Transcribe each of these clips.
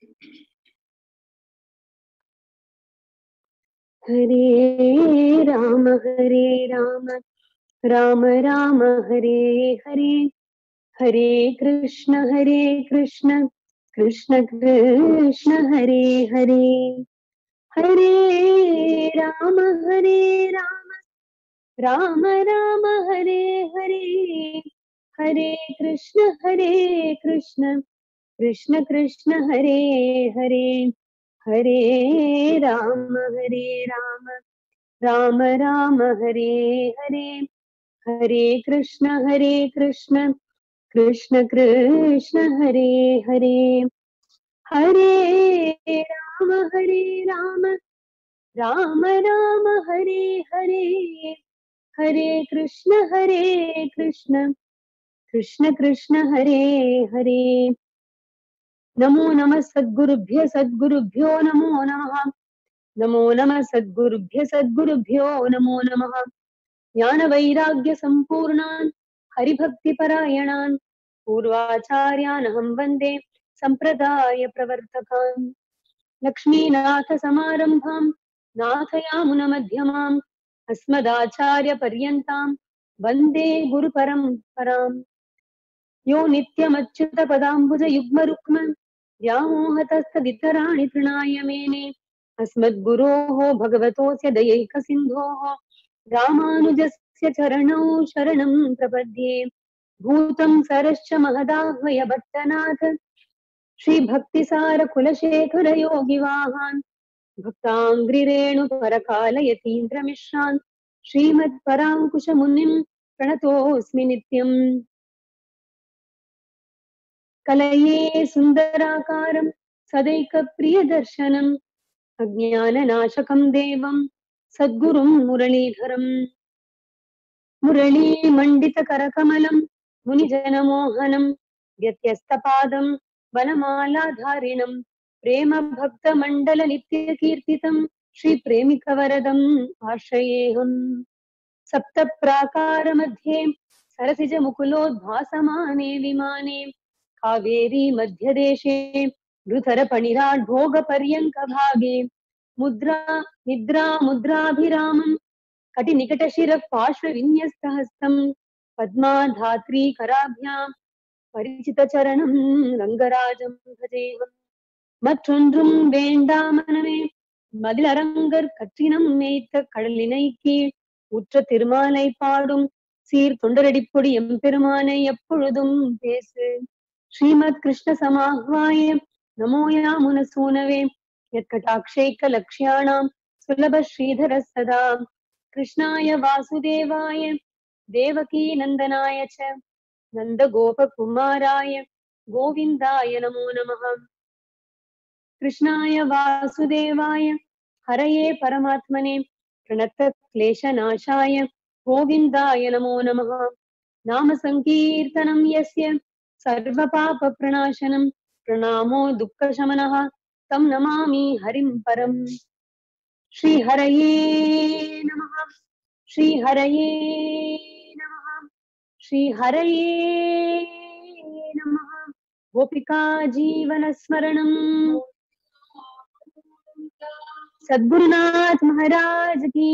हरे राम राम राम हरे हरे, हरे कृष्ण कृष्ण कृष्ण हरे हरे, हरे राम राम राम हरे हरे, हरे कृष्ण कृष्ण कृष्ण हरे हरे, हरे राम राम राम हरे हरे, हरे कृष्ण कृष्ण कृष्ण हरे हरे, हरे राम राम राम हरे हरे, हरे कृष्ण कृष्ण कृष्ण हरे हरे। नमो नमः सद्गुरुभ्यो नमो नमः, नमो नमः सद्गुरुभ्यो नमो नमः। ज्ञान वैराग्य संपूर्णान् हरिभक्ति परायणान् पूर्वाचार्यान् अहं वन्दे संप्रदाय प्रवर्तकान्। लक्ष्मीनाथ समारंभां नाथयामुनमध्यमाम् अस्मदाचार्य पर्यन्तां वन्दे गुरुपरम्पराम्। यो नित्यमच्युत पदाम्बुज युग्मरुक्म व्यामोहतस्तदितराणि तृणाय मेने, अस्मद्गुरोः भगवतोऽस्य दयैकसिन्धोः रामानुजस्य चरणौ शरणं प्रपद्ये। भूतं सरश्च महदाह्वय भट्टनाथ श्रीभक्तिसार कुलशेखर योगिवाहान् भक्ताङ्घ्रिरेणु परकालयतीन्द्रमिश्रान् श्रीमत्पराङ्कुशमुनिं प्रणतोऽस्मि नित्यम्। कलये सुन्दराकारं सदैकप्रियदर्शनम् अज्ञाननाशकं देवं सद्गुरुं मुरलीधरम्, मुरलीमण्डितकरकमलं मुनिजनमोहनं व्यत्यस्तपादं वनमालाधारिणं प्रेमभक्तमण्डलनित्यकीर्तितं श्रीप्रेमिकवरदम् आश्रयेऽहम्। सप्तप्राकारमध्ये सरसिजमुकुलोद्भासमाने विमाने कावेरी मध्यदेशे धृतरपणिराड् भोगपर्यङ्कभागे मुद्रा निद्रा मुद्राभिरामं कटिनिकटशिरः पार्श्वविन्यस्तहस्तं पद्माधात्री कराभ्यां परिचितचरणं रङ्गराजं भजेऽहम्। மற்றொன்றும் வேண்டாமனமே மதிலரங்கர் கற்றினம் மேய்த்த கடலினை கீழ் உற்ற திருமாலை பாடும் சீர் தொண்டரடிப்பொடி எம்பெருமானை எப்பொழுதும் பேசு. ஸ்ரீமத் கிருஷ்ண சமாஹ்வாய நமோயாமுன சூனவே யத்கடாக்ஷைக்க லக்ஷ்யாணாம் சுலப ஸ்ரீதர சதா கிருஷ்ணாய வாசுதேவாய தேவகீ நந்தனாய ச நந்த கோபகுமாராய கோவிந்தாய நமோ நமः। कृष्णाय वासुदेवाय हरये परमात्मने प्रणतक्लेशनाशाय गोविन्दाय नमो नमः। नाम संकीर्तनं यस्य सर्वपापप्रणाशनं प्रणामो दुःखशमनः तं नमामि हरिं परम्। श्रीहरये नमः, श्रीहरये नमः, श्रीहरये नमः। गोपिका जीवनस्मरणम् सद्गुरुनाथ महाराज की।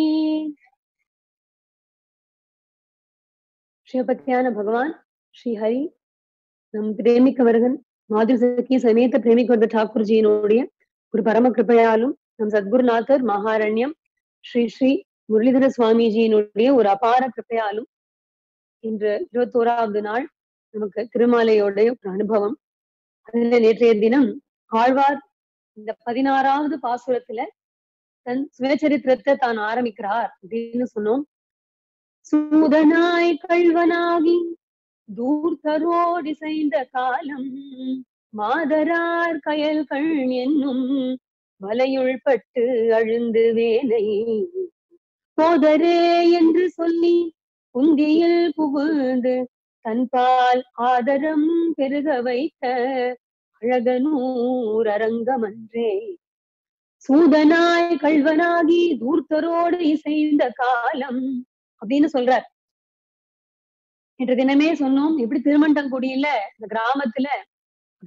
சிவபக்தியான பகவான் ஸ்ரீ ஹரி நம் பிரேமிக்கவர்கள் மாதிரி சகி சமேத பிரேமிக்கவர்த டாக்கூர்ஜியினுடைய ஒரு பரம கிருப்பையாலும் நம் சத்குருநாதர் மகாரண்யம் ஸ்ரீ ஸ்ரீ முரளிதர சுவாமிஜியினுடைய ஒரு அபார கிருப்பையாலும் இன்று 21வது நாள் நமக்கு திருமாலையோடைய ஒரு அனுபவம். அதுல நேற்றைய தினம் ஆழ்வார் இந்த 16வது பாசுரத்துல தன் சுயச்சரித்திரத்தை தான் ஆரம்பிக்கிறார் அப்படின்னு சொன்னோம். சூதனாய் கள்வனாகி தூர்த்தரோடிசைந்த காலம் மாதரார் கயல்கள் என்னும் வலையுள் பட்டு அழுந்து வேலை போதரே என்று சொல்லி புந்தியில் புகுந்து தன்பால் ஆதரம் பெருக வைத்த அழகனூர் அரங்கமன்றே. சூதனாய் கள்வனாகி தூர்த்தரோடு இசைந்த காலம் அப்படின்னு சொல்றார். இன்று தினமே சொன்னோம் எப்படி திருமண்டங்குடியில இந்த கிராமத்துல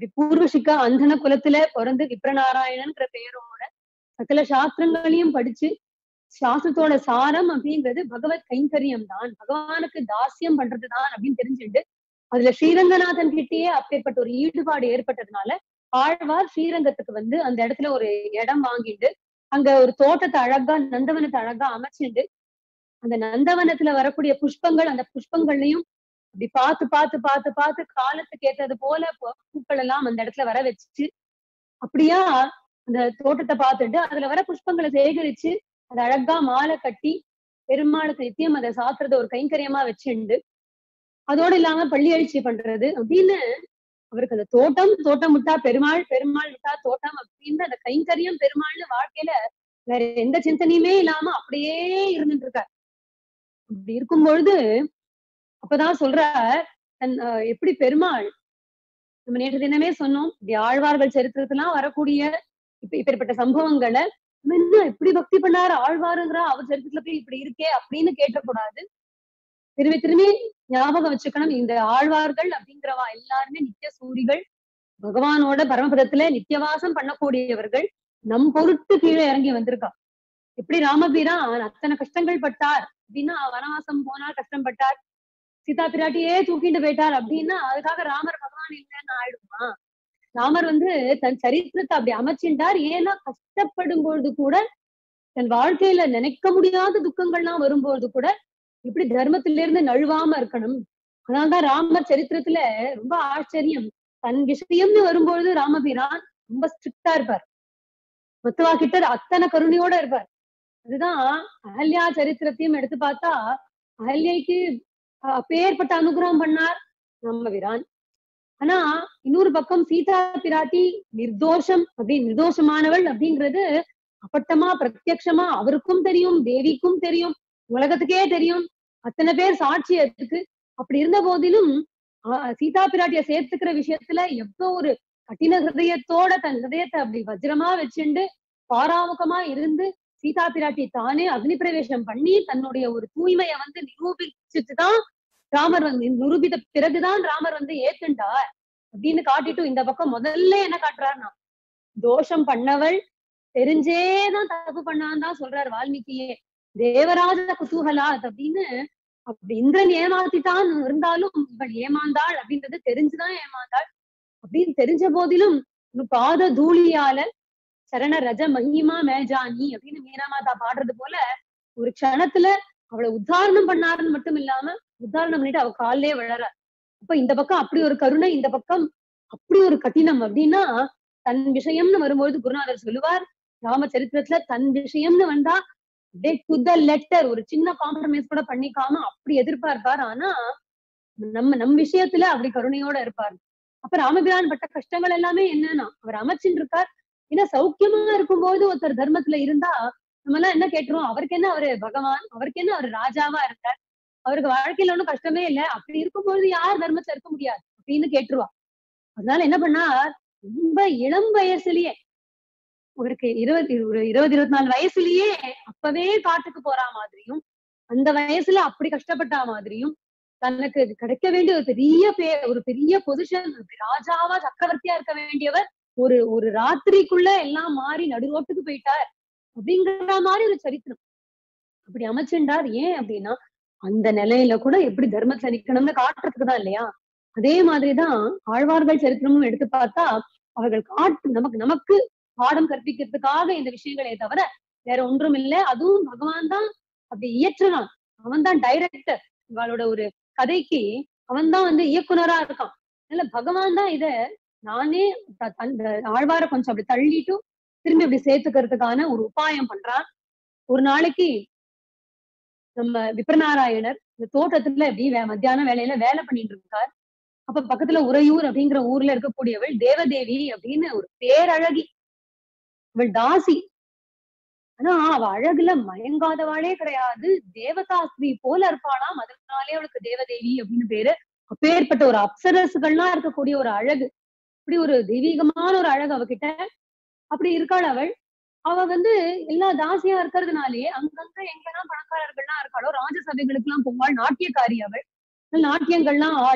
இப்படி பூர்வசிக்கா அந்தன குலத்துல பிறந்து விப்ரநாராயணன்ற பெயரோட சகல சாஸ்திரங்களையும் படிச்சு சாஸ்திரத்தோட சாரம் அப்படின்றது பகவத் கைங்கரியம் தான், பகவானுக்கு தாசியம் பண்றதுதான் அப்படின்னு தெரிஞ்சுட்டு அதுல ஸ்ரீரங்கநாதன் கிட்டேயே அப்பேற்பட்ட ஒரு ஈடுபாடு ஏற்பட்டதுனால ஆழ்வார் ஸ்ரீரங்கத்துக்கு வந்து அந்த இடத்துல ஒரு இடம் வாங்கிட்டு அங்க ஒரு தோட்டத்தை அழகா நந்தவனத்தை அழகா அமைச்சுண்டு அந்த நந்தவனத்துல வரக்கூடிய புஷ்பங்கள் அந்த புஷ்பங்கள்லயும் அப்படி பார்த்து பார்த்து பார்த்து பார்த்து காலத்துக்கு ஏற்றது போல பூக்கள் எல்லாம் அந்த இடத்துல வர வச்சு அப்படியா அந்த தோட்டத்தை பார்த்துட்டு அதுல வர புஷ்பங்களை சேகரிச்சு அதை அழகா மாலை கட்டி பெருமாளுக்கு நித்தியம் அதை சாத்துறத ஒரு கைங்கரியமா வச்சுண்டு அதோடு இல்லாம பள்ளி எழுச்சி பண்றது அப்படின்னு அவருக்கு அந்த தோட்டம் விட்டா பெருமாள், பெருமாள் விட்டா தோட்டம் அப்படின்னு அந்த கைங்கரியம் பெருமாள்னு வாழ்க்கையில வேற எந்த சிந்தனையுமே இல்லாம அப்படியே இருந்துட்டு இருக்கார். அப்படி இருக்கும் பொழுது அப்பதான் சொல்ற எப்படி பெருமாள் நம்ம நேற்று தினமே சொன்னோம், இப்படி ஆழ்வார்கள் சரித்திரத்தெல்லாம் வரக்கூடிய இப்படிப்பட்ட சம்பவங்களை என்ன இப்படி பக்தி பண்ணாரு ஆழ்வாருங்கிற அவர் சரித்திரத்துல போய் இப்படி இருக்கே அப்படின்னு கேட்டக்கூடாது. திரும்பி திரும்பி ஞாபகம் வச்சுக்கணும், இந்த ஆழ்வார்கள் அப்படிங்கிறவா எல்லாருமே நித்திய சூரிகள், பகவானோட பரமபதத்துல நித்தியவாசம் பண்ணக்கூடியவர்கள், நம் பொருட்டு கீழே இறங்கி வந்திருக்கா. எப்படி ராமபிரான் அத்தனை கஷ்டங்கள் பட்டார் அப்படின்னா வனவாசம் போனார் கஷ்டப்பட்டார், சீதா பிராட்டியே தூக்கிட்டு போயிட்டார் அப்படின்னா அதுக்காக ராமர் பகவான் இல்லைன்னு ஆயிடுமா? ராமர் வந்து தன் சரித்திரத்தை அப்படி அமைச்சின்றார். ஏன்னா கஷ்டப்படும் பொழுது கூட தன் வாழ்க்கையில நினைக்க முடியாத துக்கங்கள்லாம் வரும்போது கூட இப்படி தர்மத்திலிருந்து நழுவாம இருக்கணும். அதனால்தான் ராமர் சரித்திரத்துல ரொம்ப ஆச்சரியம், தன் விஷயம்னு வரும்பொழுது ராமபிரான் ரொம்ப ஸ்ட்ரிக்டா இருப்பார், மத்தவா கிட்ட அத்தனை கருணையோட இருப்பார். அதுதான் அகல்யா சரித்திரத்தையும் எடுத்து பார்த்தா அகல்யைக்கு அப்பேற்பட்ட அனுகிரகம் பண்ணார் ராமபிரான். ஆனா இன்னொரு பக்கம் சீதா பிராட்டி நிர்தோஷமானவள் அப்படிங்கிறது அப்பட்டமா பிரத்யக்ஷமா அவருக்கும் தெரியும், தேவிக்கும் தெரியும், உலகத்துக்கே தெரியும், அத்தனை பேர் சாட்சி அதுக்கு. அப்படி இருந்த போதிலும் சீதா பிராட்டிய சேர்த்துக்கிற விஷயத்துல எவ்வளவு ஒரு கடின ஹிருதயத்தோட தன் ஹிருதயத்தை அப்படி வஜ்ரமா வச்சுண்டு பாராமுகமா இருந்து சீதா பிராட்டி தானே அக்னி பிரவேசம் பண்ணி தன்னுடைய ஒரு தூய்மையை வந்து நிரூபிச்சுட்டுதான் ராமர் வந்து நிரூபித்த பிறகுதான் ராமர் வந்து ஏத்துண்டார் அப்படின்னு காட்டிட்டு இந்த பக்கம் முதல்ல என்ன காட்டுறாருன்னா தோஷம் பண்ணவள் தெரிஞ்சேதான் தப்பு பண்ணான்னு தான் சொல்றாரு வால்மீகியே. தேவராஜ குதூகலாத் அப்படின்னு அப்படி இந்திரன் ஏமாத்திட்டான் இருந்தாலும் இவள் ஏமாந்தாள் அப்படின்றது தெரிஞ்சுதான் ஏமாந்தாள். அப்படின்னு தெரிஞ்ச போதிலும் பாத தூளியால சரண ரஜ மகிமா மேஜானி அப்படின்னு மீனாமாதா பாடுறது போல ஒரு க்ஷணத்துல அவளை உத்தாரணம் பண்ணாருன்னு மட்டும் இல்லாம உத்தாரணம் பண்ணிட்டு அவ காலிலே விழற. அப்ப இந்த பக்கம் அப்படி ஒரு கருணை, இந்த பக்கம் அப்படி ஒரு கடினம். அப்படின்னா தன் விஷயம்னு வரும்பொழுது குருநாதர் சொல்லுவார் ராம சரித்திரத்துல தன் விஷயம்னு வந்தா அப்படியே டு த லெட்டர் ஒரு சின்ன காம்ப்ரமைஸ் கூட பண்ணிக்காம அப்படி எதிர்பார்ப்பார். ஆனா நம் விஷயத்துல அப்படி கருணையோட இருப்பார். அப்ப ராமபிரான் பட்ட கஷ்டங்கள் எல்லாமே என்னன்னா அவர் அமைச்சுட்டு இருக்கார். ஏன்னா சௌக்கியமா இருக்கும்போது ஒருத்தர் தர்மத்துல இருந்தா நம்ம எல்லாம் என்ன கேட்டுருவோம், அவருக்கு என்ன அவரு பகவான், அவருக்கு என்ன அவரு ராஜாவா இருக்கார், அவருக்கு வாழ்க்கையில ஒண்ணும் கஷ்டமே இல்லை, அப்படி இருக்கும்போது யார் தர்மத்துல இருக்க முடியாது அப்படின்னு கேட்டுருவா. அதனால என்ன பண்ணார், ரொம்ப இளம் வயசுலயே அவருக்கு 20-24 வயசுலயே அப்பவே காட்டுக்கு போறா மாதிரியும் அந்த வயசுல அப்படி கஷ்டப்பட்டா மாதிரியும் தனக்கு கிடைக்க வேண்டிய ஒரு பெரிய பொசிஷன், ராஜாவா சக்கரவர்த்தியா இருக்க வேண்டியவர் ஒரு ராத்திரிக்குள்ள எல்லாம் மாறி நடுரோட்டுக்கு போயிட்டார் அப்படிங்கிற மாதிரி ஒரு சரித்திரம் அப்படி அமைச்சுண்டார். ஏன் அப்படின்னா அந்த நிலையில கூட எப்படி தர்மத்துல நிக்கணும்னு காட்டுறதுக்குதான் இல்லையா. அதே மாதிரிதான் ஆழ்வார்கள் சரித்திரமும் எடுத்து பார்த்தா அவர்கள் நமக்கு பாடம் கற்பிக்கிறதுக்காக இந்த விஷயங்களே தவிர வேற ஒன்றும் இல்லை. அதுவும் பகவான் தான் அப்படி இயற்றுறான், அவன் தான் டைரக்டர், இவளோட ஒரு கதைக்கு அவன் தான் வந்து இயக்குனரா இருக்கான். அதனால பகவான் தான் இத நானே அந்த ஆழ்வார கொஞ்சம் அப்படி தள்ளிட்டு திரும்பி அப்படி சேர்த்துக்கிறதுக்கான ஒரு உபாயம் பண்றான். ஒரு நாளைக்கு நம்ம விப்ரநாராயணர் இந்த தோட்டத்துல எப்படி மத்தியான வேலையில வேலை பண்ணிட்டு இருக்கார். அப்ப பக்கத்துல உறையூர் அப்படிங்கிற ஊர்ல இருக்கக்கூடியவள் தேவதேவி அப்படின்னு ஒரு பேரழகி, அவள் தாசி. ஆனா அவ அழகுல மயங்காதவாளே கிடையாது, தேவதாஸ்திரி போல இருப்பாளாம், அதனாலே அவளுக்கு தேவதேவி அப்படின்னு பேரு. அப்பேற்பட்ட ஒரு அப்சரசுகள்லாம் இருக்கக்கூடிய ஒரு அழகு, அப்படி ஒரு தெய்வீகமான ஒரு அழகு அவகிட்ட அப்படி இருக்காள் அவள். அவ வந்து எல்லா தாசியா இருக்கிறதுனாலே அங்கங்க எங்கெல்லாம் பணக்காரர்கள்லாம் இருக்காளோ ராஜசபைகளுக்கு எல்லாம் போவாள், நாட்டியக்காரி அவள். நாட்டியங்கள்லாம் ஆடி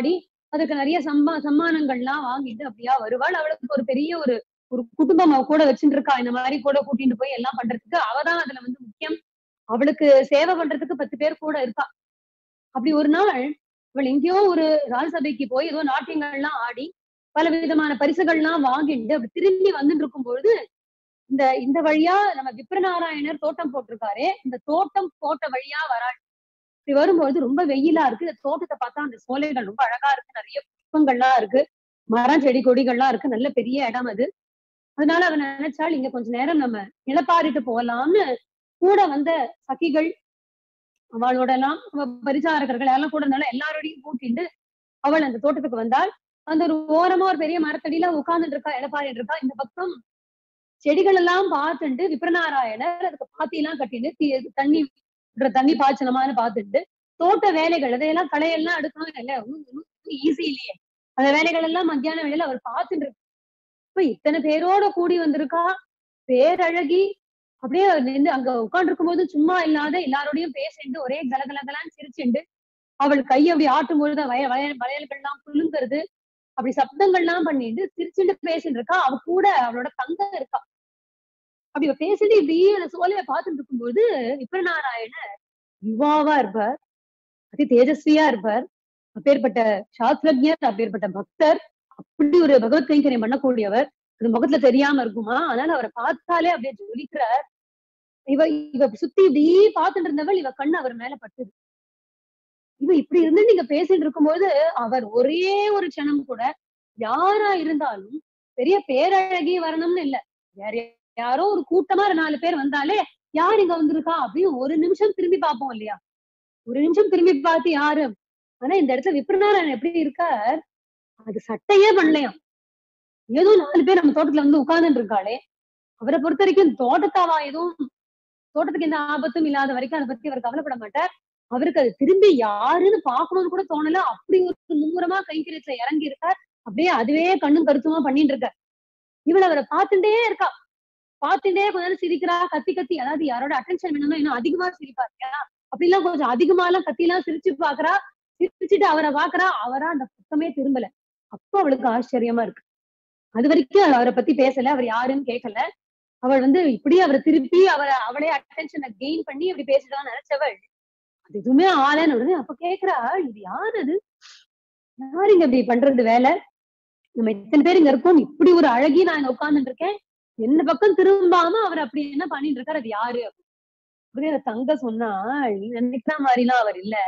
அதுக்கு நிறைய சம்மானங்கள்லாம் வாங்கிட்டு அப்படியா வருவாள். அவளுக்கு ஒரு பெரிய ஒரு ஒரு குடும்பம் அவ கூட வச்சுட்டு இருக்கா. இந்த மாதிரி கூட கூட்டிட்டு போய் எல்லாம் பண்றதுக்கு அவதான் அதுல வந்து முக்கியம். அவளுக்கு சேவை பண்றதுக்கு 10 பேர் கூட இருக்கா. அப்படி ஒரு நாள் இவள் எங்கேயோ ஒரு ராஜசபைக்கு போய் ஏதோ நாட்டியங்கள்லாம் ஆடி பல விதமான பரிசுகள்லாம் வாங்கிட்டு அப்படி திரும்பி வந்துட்டு இருக்கும்பொழுது இந்த இந்த வழியா நம்ம விப்ரநாராயணர் தோட்டம் போட்டிருக்காரே, இந்த தோட்டம் போட்ட வழியா வராள். இப்படி வரும்பொழுது ரொம்ப வெயிலா இருக்கு. இந்த தோட்டத்தை பார்த்தா அந்த சோலைகள் ரொம்ப அழகா இருக்கு. நிறைய புஷ்பங்கள்லாம் இருக்கு. மரம் செடி கொடிகள்லாம் இருக்கு. நல்ல பெரிய இடம் அது. அதனால அவன் நினைச்சாள் இங்க கொஞ்ச நேரம் நம்ம இளப்பாரிட்டு போகலாம்னு கூட வந்த சகிகள் அவளோட எல்லாம் பரிசாரகர்கள் எல்லாம் கூட இருந்தாலும் எல்லாரோடையும் கூட்டிட்டு அவள் அந்த தோட்டத்துக்கு வந்தாள். அந்த ஒரு ஓரமா ஒரு பெரிய மரத்தடியில உட்கார்ந்துட்டு இருக்கா, இளப்பாரிட்டு இருக்கா. இந்த பக்கம் செடிகள் எல்லாம் பார்த்துட்டு விப்ரநாராயணர் அதுக்கு பாத்தி எல்லாம் கட்டிட்டு தண்ணி தண்ணி பாய்ச்சனமான்னு பார்த்துட்டு தோட்ட வேலைகள் அதையெல்லாம் களையெல்லாம் எடுக்கணும் இல்ல ஈஸி இல்லையே. அந்த வேலைகள் எல்லாம் மத்தியான வேலையில அவர் பார்த்துட்டு இருக்கு. இப்ப இத்தனை பேரோட கூடி வந்திருக்கா, பேரழகி. அப்படியே நின்று அங்க உட்கார்ந்து இருக்கும் போது சும்மா இல்லாத எல்லாரோடையும் பேசிண்டு ஒரே கலகலகலான்னு சிரிச்சுண்டு அவள் கையை அப்படி ஆட்டும் பொழுது வளையல்கள்லாம் குலுங்கிறது, அப்படி சப்தங்கள்லாம் பண்ணிட்டு சிரிச்சுட்டு பேசிட்டு இருக்கா. அவ கூட அவளோட தங்க இருக்கா. அப்படி பேசிட்டு இப்படியே அந்த சோலையை பார்த்துட்டு இருக்கும்போது விப்ரநாராயணர் யுவாவா இருப்பார், அதி தேஜஸ்வியா இருப்பார், அப்பேற்பட்ட சாஸ்திரஜர், அப்பேற்பட்ட பக்தர், அப்படி ஒரு பகவத் கைங்கரியம் பண்ணக்கூடியவர். அது முகத்துல தெரியாம இருக்குமா? அதனால அவரை பார்த்தாலே அப்படியே ஜொலிக்கிறார். இவ இவ சுத்தி இப்படி பார்த்துட்டு இருந்தவள் இவ கண்ணு அவர் மேல பட்டுது. இவ இப்படி இருந்து நீங்க பேசிட்டு இருக்கும்போது அவர் ஒரே ஒரு க்ஷணம் கூட யாரா இருந்தாலும் பெரிய பேரழகி வரணும்னு இல்ல, வேற யாரோ ஒரு கூட்டமா 4 பேர் வந்தாலே யார் இங்க வந்திருக்கா அப்படின்னு ஒரு நிமிஷம் திரும்பி பார்ப்போம் இல்லையா? ஒரு நிமிஷம் திரும்பி பார்த்து யாரு. ஆனா இந்த இடத்துல விப்ரநாராயணன் எப்படி இருக்கார், அது சட்டையே பண்ணலையாம். ஏதோ 4 பேர் நம்ம தோட்டத்துல வந்து உட்கார்ந்துட்டு இருக்காளே, அவரை பொறுத்த வரைக்கும் தோட்டத்தாவா எதுவும் தோட்டத்துக்கு எந்த ஆபத்தும் இல்லாத வரைக்கும் அதை பத்தி அவர் கவலைப்பட மாட்டார். அவருக்கு அது திரும்பி யாருன்னு பாக்கணும்னு கூட தோணல. அப்படி ஒரு மும்முரமா கைங்கரியத்துல இறங்கி இருக்கார். அப்படியே அதுவே கண்ணும் கருத்துமா பண்ணிட்டு இருக்கார். இவள் அவரை பார்த்துட்டே இருக்கா. பார்த்துட்டே கொஞ்ச நேரம் சிரிக்கிறா, கத்தி கத்தி. அதாவது யாரோட அட்டென்ஷன் வேணும்னா இன்னும் அதிகமா சிரிப்பா இல்லையா? அப்படிலாம் கொஞ்சம் அதிகமா எல்லாம் கத்தி எல்லாம் சிரிச்சு பாக்குறா. சிரிச்சுட்டு அவரை பாக்குறா. அவரா அந்த பக்கமே திரும்பல. அப்ப அவளுக்கு ஆச்சரியமா இருக்கு. அது வரைக்கும் அவரை பத்தி பேசல, அவர் யாருன்னு கேட்கல. அவள் வந்து இப்படி அவரை திருப்பி அவளே அட்டென்ஷனை கெயின் பண்ணி அப்படி பேசிட்டான்னு நினைச்சவள் அது எதுவுமே ஆளன்னு உடனே அப்ப கேக்குறா, இது யாரு அது? யாரு இங்க இப்படி பண்றது வேலை? நம்ம இத்தனை பேர் இங்க இருக்கோம், இப்படி ஒரு அழகி நான் இங்க உட்கார்ந்துட்டு இருக்கேன், என்ன பக்கம் திரும்பாம அவர் அப்படி என்ன பண்ணிட்டு இருக்காரு, அது யாரு? அப்படின்னு தங்க சொன்னா, நினைக்கிற மாதிரி எல்லாம் அவர் இல்ல,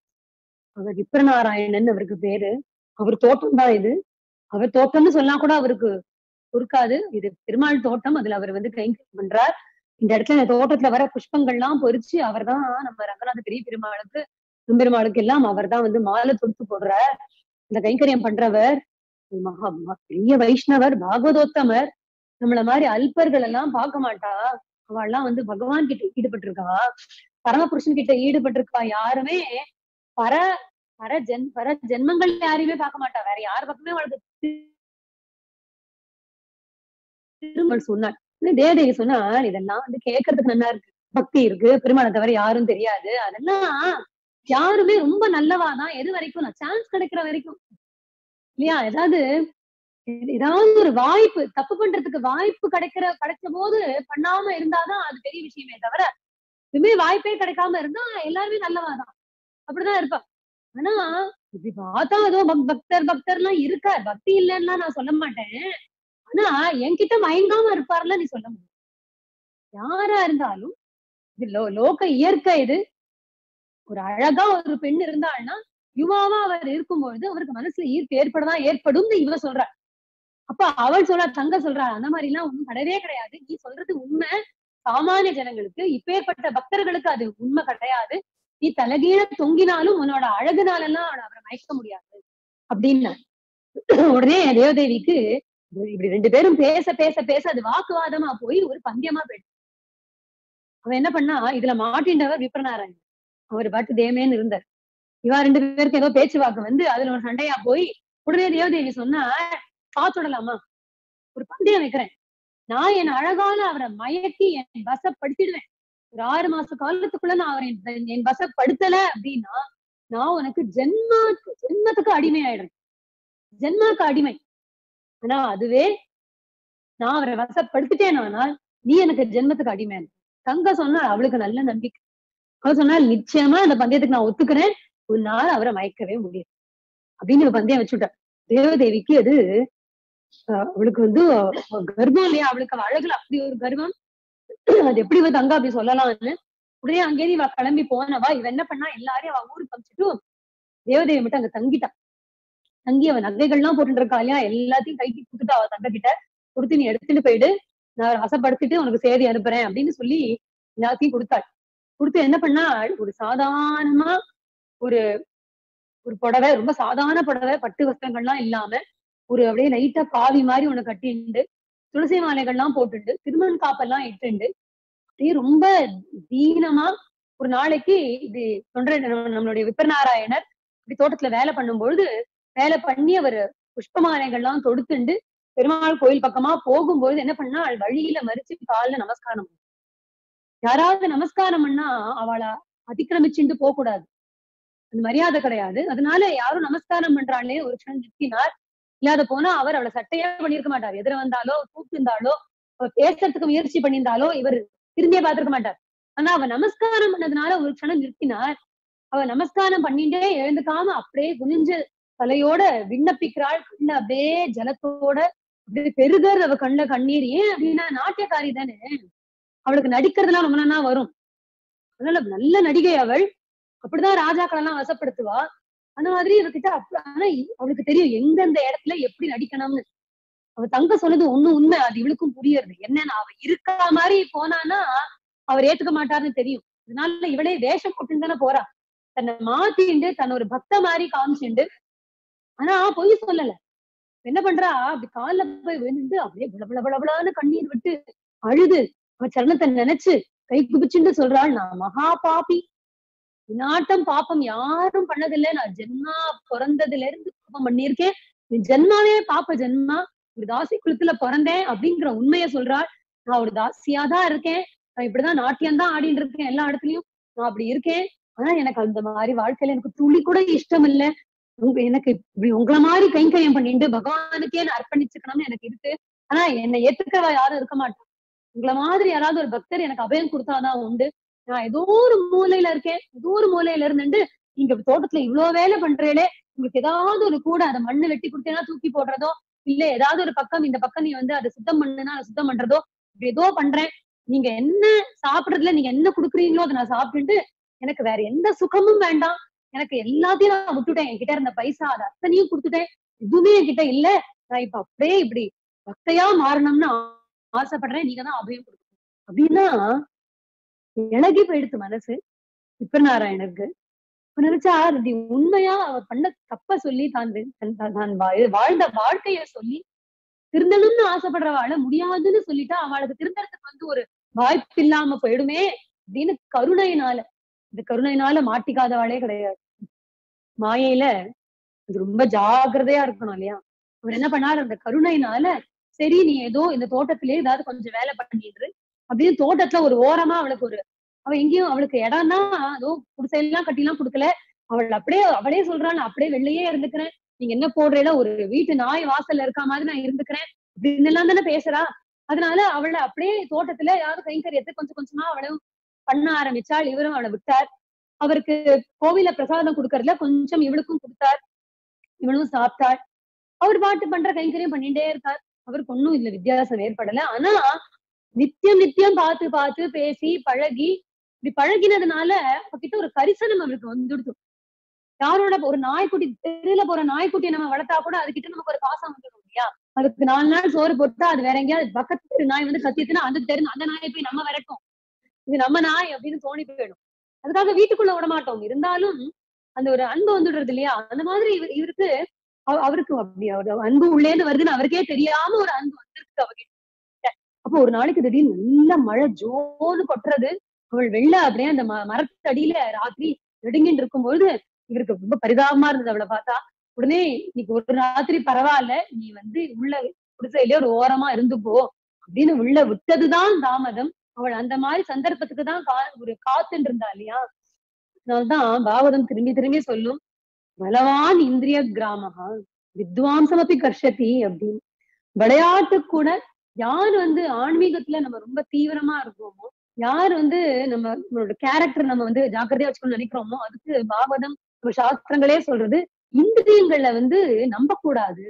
அவர் விப்ரநாராயணன் அவருக்கு பேரு. அவர் தோட்டம் தான் இது. அவர் தோட்டம்னு சொன்னா கூட அவருக்கு பொறுக்காது. இது பெருமாள் தோட்டம், அதுல அவர் வந்து கைங்கரியம் பண்றார். இந்த இடத்துல இந்த தோட்டத்துல வர புஷ்பங்கள்லாம் பொறிச்சு அவர் தான் நம்ம ரங்கநாத பெரிய பெருமாளுக்கு பெருமாளுக்கு எல்லாம் அவர் தான் வந்து மாலை தொடுத்து போடுற இந்த கைங்கரியம் பண்றவர். பெரிய வைஷ்ணவர், பாகவதோத்தமர். நம்மள மாதிரி அல்பர்கள் எல்லாம் பார்க்க மாட்டா. அவள்லாம் வந்து பகவான் கிட்ட ஈடுபட்டிருக்கா, பரமபுருஷன் கிட்ட ஈடுபட்டிருக்கா. யாருமே பர பர ஜென்மங்கள் யாரையுமே பார்க்க மாட்டா. வேற யார் பக்கமே அவளுக்கு திருமல் சொன்னாள். தேவதேவி சொன்னால் இதெல்லாம் வந்து கேட்கறதுக்கு நல்லா இருக்கு, பக்தி இருக்கு, பெருமாளை தவிர யாரும் தெரியாது, அதெல்லாம் யாருமே ரொம்ப நல்லவாதான் எது வரைக்கும் நான் சான்ஸ் கிடைக்கிற வரைக்கும் இல்லையா? ஏதாவது ஒரு வாய்ப்பு தப்பு பண்றதுக்கு வாய்ப்பு கிடைச்ச போது பண்ணாம இருந்தாதான் அது பெரிய விஷயமே தவிர எதுவுமே வாய்ப்பே கிடைக்காம இருந்தா எல்லாருமே நல்லவாதான், அப்படிதான் இருப்பா. ஆனா இப்படி பார்த்தா ஏதோ பக்தர்லாம் இருக்கார், பக்தி இல்லைன்னா நான் சொல்ல மாட்டேன். ஆனா என்கிட்ட மயங்காம இருப்பார்ல நீ சொல்ல முடியும். யாரா இருந்தாலும் இது லோக இயற்கை. இது ஒரு அழகா ஒரு பெண் இருந்தாள்னா யுவாவா அவர் இருக்கும்பொழுது அவருக்கு மனசுல ஈர்ப்பு ஏற்படும் இவ சொல்ற. அப்ப அவள் சொல்றா, தங்க சொல்றா, அந்த மாதிரி எல்லாம் ஒண்ணும் கிடையவே கிடையாது, நீ சொல்றது உண்மை. சாமானிய ஜனங்களுக்கு, இப்பேற்பட்ட பக்தர்களுக்கு அது உண்மை கிடையாது. நீ தலகீழ தொங்கினாலும் உன்னோட அழகுனாலெல்லாம் அவரை மயக்க முடியாது அப்படின்னு. உடனே தேவதேவிக்கு இப்படி 2 பேரும் பேச பேச பேச அது வாக்குவாதமா போய் ஒரு பந்தியமா போயிடுச்சு. அவன் என்ன பண்ணா, இதுல மாட்டின்றவர் விப்ரநாராயணன். அவர் பாட்டு தேமேன்னு இருந்தார். இவா 2 பேருக்கு ஏதோ பேச்சுவாக்கு வந்து அதுல ஒரு சண்டையா போய் உடனே தேவதேவி சொன்னா, காத்துடலாமா, ஒரு பந்தயம் வைக்கிறேன், நான் என் அழகான அவரை மயக்கி என் வசப்படுத்திடுவேன். ஒரு 6 மாச காலத்துக்குள்ள நான் அவரை என் வசப்படுத்தல அப்படின்னா நான் உனக்கு ஜென்மத்துக்கு அடிமை ஆயிடுறேன். ஜென்மாக்கு அடிமை. ஆனா அதுவே நான் அவரை வசப்படுத்திட்டேனானால் நீ எனக்கு ஜென்மத்துக்கு அடிமை. கங்கா சொன்னா அவளுக்கு நல்ல நம்பிக்கை. அவ சொன்னா நிச்சயமா அந்த பந்தயத்துக்கு நான் ஒத்துக்கிறேன், உன்னால அவரை மயக்கவே முடியும் அப்படின்னு பந்தயம் வச்சுட்டா. தேவதேவிக்கு அது அவளுக்கு வந்து கர்ப்பம் இல்லையா, அவளுக்கு அவ அழகுல அப்படி ஒரு கர்வம். அது எப்படி வந்து தங்கா அப்படி சொல்லலாம்னு உடனே அங்கேயே இவ கிளம்பி போனவா. இவ என்ன பண்ணா, எல்லாரையும் அவ ஊருக்கு அமிச்சுட்டு தேவதேவி மட்டும் அங்க தங்கிட்டா. தங்கி அவன் நகைகள்லாம் போட்டுட்டு இருக்கா இல்லையா, எல்லாத்தையும் கைக்கு கொடுத்துட்டு அவ தங்க கிட்ட கொடுத்து நீ எடுத்துட்டு போயிடு, நான் வசப்படுத்திட்டு உனக்கு சேதி அனுப்புறேன் அப்படின்னு சொல்லி எல்லாத்தையும் கொடுத்தாள். கொடுத்து என்ன பண்ணா, ஒரு சாதாரணமா ஒரு ஒரு புடவை, ரொம்ப சாதாரண புடவை, பட்டு வஸ்திரங்கள்லாம் இல்லாம ஒரு அப்படியே லைட்டா காவி மாதிரி உனக்கு கட்டிண்டு, துளசி மாலைகள்லாம் போட்டுண்டு, திருமண் காப்பெல்லாம் இட்டுண்டு, அப்படியே ரொம்ப தீனமா ஒரு நாளைக்கு இது தொண்டை நம்மளுடைய விப்பநாராயணர் இப்படி தோட்டத்துல வேலை பண்ணும்பொழுது, வேலை பண்ணி அவர் புஷ்ப மாலைகள்லாம் தொடுத்துண்டு பெருமாள் கோயில் பக்கமா போகும்போது என்ன பண்ணா, வழியில மறிச்சு கால்ல நமஸ்காரம். யாராவது நமஸ்காரம் பண்ணா அவளை அதிக்கிரமிச்சுட்டு போக கூடாது, அது மரியாதை கிடையாது. அதனால யாரும் நமஸ்காரம் பண்றாளே ஒரு க்ஷணம் நிறுத்தினார். இல்லாத போனா அவர் அவளை சட்டையே பண்ணியிருக்க மாட்டார். எதிர வந்தாலோ கூப்பிட்டு இருந்தாலோ பேசுறதுக்கு முயற்சி பண்ணியிருந்தாலோ இவர் திரும்பியே பார்த்திருக்க மாட்டார். ஆனா அவ நமஸ்காரம் பண்ணதுனால ஒரு க்ஷணம் நிறுத்தினார். அவ நமஸ்காரம் பண்ணிட்டே எழுந்துக்காம அப்படியே குனிஞ்சு தலையோட விண்ணப்பிக்கிறாள். கண்ண அப்படியே ஜலத்தோட அப்படியே பெருகர் அவ கண்ணுல கண்ணீர். ஏன் அப்படின்னா நாட்டியக்காரி தானே, அவளுக்கு நடிக்கிறதுலாம் ரொம்ப நாளா வரும். அதனால நல்ல நடிகை அவள். அப்படிதான் ராஜாக்கள் எல்லாம் வசப்படுத்துவா. அந்த மாதிரி இவகிட்ட ஆனா அவளுக்கு தெரியும் எந்தெந்த இடத்துல எப்படி நடிக்கணும்னு. அவ தங்க சொன்னது ஒண்ணும் உண்மை, அது இவளுக்கும் புரியுறது. என்னன்னா அவ இருக்கா மாதிரி போனானா அவர் ஏத்துக்க மாட்டாருன்னு தெரியும். அதனால இவளே வேஷம் போட்டுன்னு தானே போறா, தன்னை மாத்திண்டு தன்னை ஒரு பக்த மாதிரி காமிச்சுண்டு. ஆனா பொய் சொல்லல. என்ன பண்றா, அப்படி கால்ல போய் விழுந்து அப்படியே பளபளபளபளான்னு கண்ணீர் விட்டு அழுது அவன் சரணத்தை நினைச்சு கை குபிச்சுண்டு சொல்றாள், நான் மகா பாபி, நாட்டம் பாப்பம் யாரும் பண்ணதில்லை, நான் ஜென்மா பிறந்ததுல இருந்து பாப்பம் பண்ணியிருக்கேன், என் ஜென்மாவே பாப்ப ஜென்மா, ஒரு தாசி குலத்துல பிறந்தேன் அப்படிங்கிற உண்மைய சொல்றாள். நான் ஒரு தாசியாதான் இருக்கேன், நான் இப்படிதான் நாட்டியம் தான் ஆடிட்டு இருக்கேன் எல்லா இடத்துலயும், நான் அப்படி இருக்கேன். ஆனா எனக்கு அந்த மாதிரி வாழ்க்கையில எனக்கு துளி கூட இஷ்டம் இல்லை. எனக்கு இப்படி உங்களை மாதிரி கைங்கரியம் பண்ணிட்டு பகவானுக்கே நான் அர்ப்பணிச்சுக்கணும்னு எனக்கு இருக்கு. ஆனா என்னை ஏத்துக்கிறவா யாரும் இருக்க மாட்டான். உங்களை மாதிரி யாராவது ஒரு பக்தர் எனக்கு அபயம் கொடுத்தாதான் உண்டு. நான் ஏதோ ஒரு மூலையில இருக்கேன், ஏதோ ஒரு மூலையில இருந்துட்டு நீங்க தோட்டத்துல இவ்வளவு வேலை பண்றீங்களே, உங்களுக்கு ஏதாவது ஒரு கூட அதை மண்ணு வெட்டி கொடுத்தேன்னா தூக்கி போடுறதோ, இல்ல ஏதாவது ஒரு பக்கம் இந்த பக்கம் நீ வந்து அதை சுத்தம் பண்ணுனா அதை சுத்தம் பண்றதோ, இப்படி ஏதோ பண்றேன். நீங்க என்ன சாப்பிடுறதுல நீங்க என்ன குடுக்குறீங்களோ அதை நான் சாப்பிட்டுட்டு எனக்கு வேற எந்த சுகமும் வேண்டாம். எனக்கு எல்லாத்தையும் நான் விட்டுட்டேன், என்கிட்ட இருந்த பைசா அதை அத்தனையும் கொடுத்துட்டேன், எதுவுமே என்கிட்ட இல்ல. நான் இப்ப அப்படியே இப்படி பக்தையா மாறணும்னு ஆசைப்படுறேன், நீங்க தான் அபயம் கொடுக்கணும் அப்படின்னா இழகி போயிடுத்து மனசு விப்பநாராயணருக்கு. நினைச்சா அது உண்மையா அவ பண்ண தப்ப சொல்லி தான் வாழ்ந்த வாழ்க்கைய சொல்லி திருந்தணும்னு ஆசைப்படுற வாழ முடியாதுன்னு சொல்லிட்டா அவளுக்கு திருந்தறதுக்கு வந்து ஒரு வாய்ப்பு இல்லாம போயிடுமே அப்படின்னு கருணையினால, இந்த கருணையினால மாட்டிக்காதவாளே கிடையாது. மாயையில அது ரொம்ப ஜாக்கிரதையா இருக்கணும் இல்லையா. அவர் என்ன பண்ணாரு, அந்த கருணையினால சரி நீ ஏதோ இந்த தோட்டத்திலேயே ஏதாவது கொஞ்சம் வேலை பண்ணிடு அப்படின்னு தோட்டத்துல ஒரு ஓரமா அவளுக்கு ஒரு, அவ எங்கேயும் அவளுக்கு இடம்னா அதோ குடிசையெல்லாம் கட்டி எல்லாம் கொடுக்கல, அவள் அப்படியே அவளே சொல்றாள் நான் அப்படியே வெளியே இருந்துக்கிறேன், நீங்க என்ன போடுறீங்களோ ஒரு வீட்டு நாய் வாசல்ல இருக்க மாதிரி நான் இருந்துக்கிறேன் அப்படின்னு எல்லாம் தானே பேசுறா. அதனால அவளை அப்படியே தோட்டத்துல ஏதாவது கைங்கரியத்தை கொஞ்சம் கொஞ்சமா அவளும் பண்ண ஆரம்பிச்சாள். இவரும் அவளை விட்டார். அவருக்கு கோவில பிரசாதம் கொடுக்கறதுல கொஞ்சம் இவளுக்கும் கொடுத்தார், இவளும் சாப்பிட்டாள். அவர் பாட்டு பண்ற கைங்கரியம் பண்ணிட்டே இருக்கார். அவருக்கு ஒண்ணும் இதுல வித்தியாசம் ஏற்படல. ஆனா நித்தியம் நித்தியம் பார்த்து பார்த்து பேசி பழகி இப்படி பழகினதுனால அவகிட்ட ஒரு கரிசனம் அவருக்கு வந்துடுது. யாரோட ஒரு நாய்க்குட்டி, தெருல போற நாய்க்குட்டியை நம்ம வளர்த்தா கூட அதுகிட்ட நமக்கு ஒரு பாசம் வந்துடும் இல்லையா. அதுக்கு 4 நாள் சோறு போட்டா அது வேற எங்கேயாவது பக்கத்து நாய் வந்து கத்திட்டுன்னா அந்த தெரு அந்த நாயை போய் நம்ம விரட்டும், இது நம்ம நாய் அப்படின்னு தோணி போயிடும். அதுக்காக வீட்டுக்குள்ள விட மாட்டோம். இருந்தாலும் அந்த ஒரு அன்பு வந்துடுறது இல்லையா. அந்த மாதிரி இவருக்கு அவருக்கு அப்படி அன்பு உள்ளேன்னு வருதுன்னு அவருக்கே தெரியாம ஒரு அன்பு வந்திருக்கு அவகிட்ட. அப்போ ஒரு நாளைக்கு திடீர்னு நல்ல மழை ஜோன்னு கொட்டுறது. அவள் வெளில அப்படியே அந்த மரத்தடியில ராத்திரி நெடுங்கின்னு இருக்கும்பொழுது இவருக்கு ரொம்ப பரிதாபமா இருந்தது அவளை பார்த்தா. உடனே இன்னைக்கு ஒரு ராத்திரி பரவாயில்ல, நீ வந்து உள்ள குடிசையிலே ஒரு ஓரமா இருந்துப்போ அப்படின்னு உள்ள விட்டதுதான் தாமதம். அவள் அந்த மாதிரி சந்தர்ப்பத்துக்கு தான் ஒரு காத்துன்னு இருந்தா இல்லையா. அதனால்தான் பாகவதம் திரும்பி திரும்பி சொல்லும், பலவான் இந்திரிய கிராமகா, வித்வாம்சம் அப்படி கர்ஷதி அப்படின்னு. விளையாட்டு கூட யார் ஆன்மீகத்துல நம்ம ரொம்ப தீவிரமா இருக்கோமோ, யார் நம்மளோட கேரக்டர் நம்ம ஜாக்கிரதையா வச்சுக்கணும்னு நினைக்கிறோமோ, அதுக்கு பாகவதம் நம்ம சாஸ்திரங்களே சொல்றது இந்திரியங்களை நம்ப கூடாது.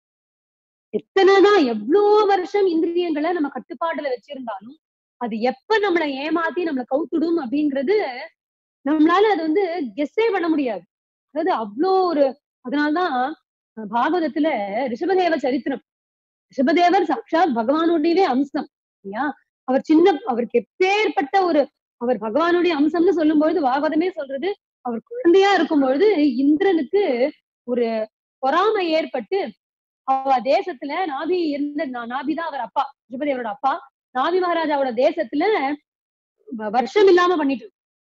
எத்தனைதான் எவ்வளவு வருஷம் இந்திரியங்களை நம்ம கட்டுப்பாடுல வச்சிருந்தாலும் அது எப்ப நம்மளை ஏமாத்தி நம்மளை கவுத்துடும் அப்படிங்கிறது நம்மளால அது கெஸ்ஸே பண்ண முடியாது. அதாவது அவ்வளோ ஒரு அதனால்தான் பாகவதத்துல ரிஷபதேவ சரித்திரம். ரிஷபதேவர் சாட்சாத் பகவானுடையவே அம்சம் இல்லையா? அவருக்கு எப்பேற்பட்ட அவர் பகவானுடைய அம்சம்னு சொல்லும் பொழுது பாகவதமே சொல்றது, அவர் குழந்தையா இருக்கும் பொழுது இந்திரனுக்கு ஒரு பொறாமை ஏற்பட்டு அவ தேசத்துல நாபிதான் அவர் அப்பா, ரிஷபதேவரோட அப்பா. நாபி மகாராஜாவோட தேசத்துல வருஷம் இல்லாம பண்ணிட்டு,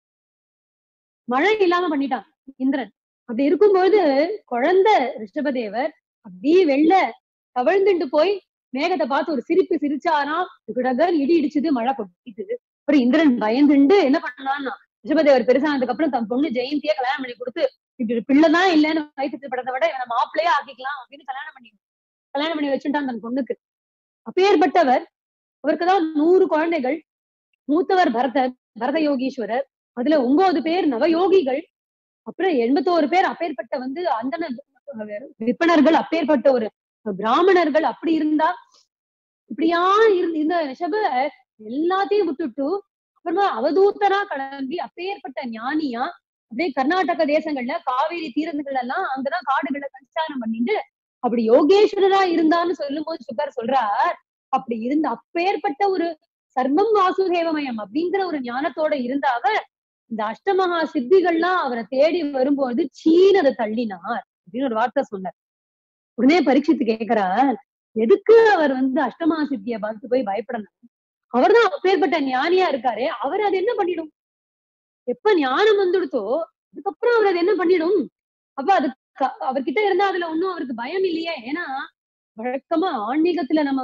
மழை இல்லாம பண்ணிட்டான் இந்திரன். அப்படி இருக்கும்பொழுது குழந்தை ரிஷபதேவர் அப்படியே வெள்ள தவழ்ந்துட்டு போய் மேகத்தை பார்த்து ஒரு சிரிப்பு சிரிச்சாராம். இடி இடிச்சுது, மழை கொட்டிட்டுது. அப்புறம் இந்திரன் பயந்துண்டு என்ன பண்ணலாம்னா, ரிஷபதேவர் பெருசானதுக்கு அப்புறம் தன் பொண்ணு ஜெயந்திய கல்யாணம் பண்ணி கொடுத்து, இப்படி பிள்ளைதான் இல்லைன்னு வயிற்று படத்தை விட இவனை மாப்பிள்ளையே ஆக்கிக்கலாம் அப்படின்னு கல்யாணம் பண்ணி வச்சுட்டான் தன் பொண்ணுக்கு. அப்பேற்பட்டவர், அவருக்குதான் 100 குழந்தைகள். மூத்தவர் பரத யோகீஸ்வரர், அதுல 9 பேர் நவயோகிகள், அப்புறம் 81 பேர் அப்பேற்பட்ட அந்தன விற்பனர்கள், அப்பேற்பட்ட ஒரு பிராமணர்கள். அப்படி இருந்தா இப்படியா இந்த ரிஷப எல்லாத்தையும் விட்டுட்டு அப்புறமா அவதூத்தரா கிளம்பி அப்பேற்பட்ட ஞானியா அப்படியே கர்நாடக தேசங்கள்ல காவேரி தீரங்கள் எல்லாம் அங்கதான் காடுகளை சஞ்சாரம் பண்ணிட்டு அப்படி யோகேஸ்வரரா இருந்தான்னு சொல்லும் போது சுகர் சொல்றார், அப்படி இருந்த அப்பேற்பட்ட ஒரு சர்வம் வாசுதேவமயம் அப்படிங்கிற ஒரு ஞானத்தோட இருந்தாக இந்த அஷ்டமகா சித்திகள்லாம் அவரை தேடி வரும்போது சீனதை தள்ளினார் அப்படின்னு ஒரு வார்த்தை சொன்னார். உடனே பரீட்சித்து கேட்கிறார், எதுக்கு அவர் அஷ்டமகா சித்தியை பார்த்து போய் பயப்படணும்? அவர்தான் அப்பேற்பட்ட ஞானியா இருக்காரு, அவர் அது என்ன பண்ணிடும்? எப்ப ஞானம் வந்துடுத்தோ அதுக்கப்புறம் அவர் அது என்ன பண்ணிடும்? அப்ப அது அவர்கிட்ட இருந்தா அதுல ஒன்னும் அவருக்கு பயம் இல்லையே. ஏன்னா வழக்கமா ஆன்மீகத்துல நம்ம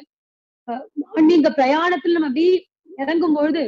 ஆன்மீக பிரயாணத்துல நம்ம அப்படி இறங்கும் பொழுது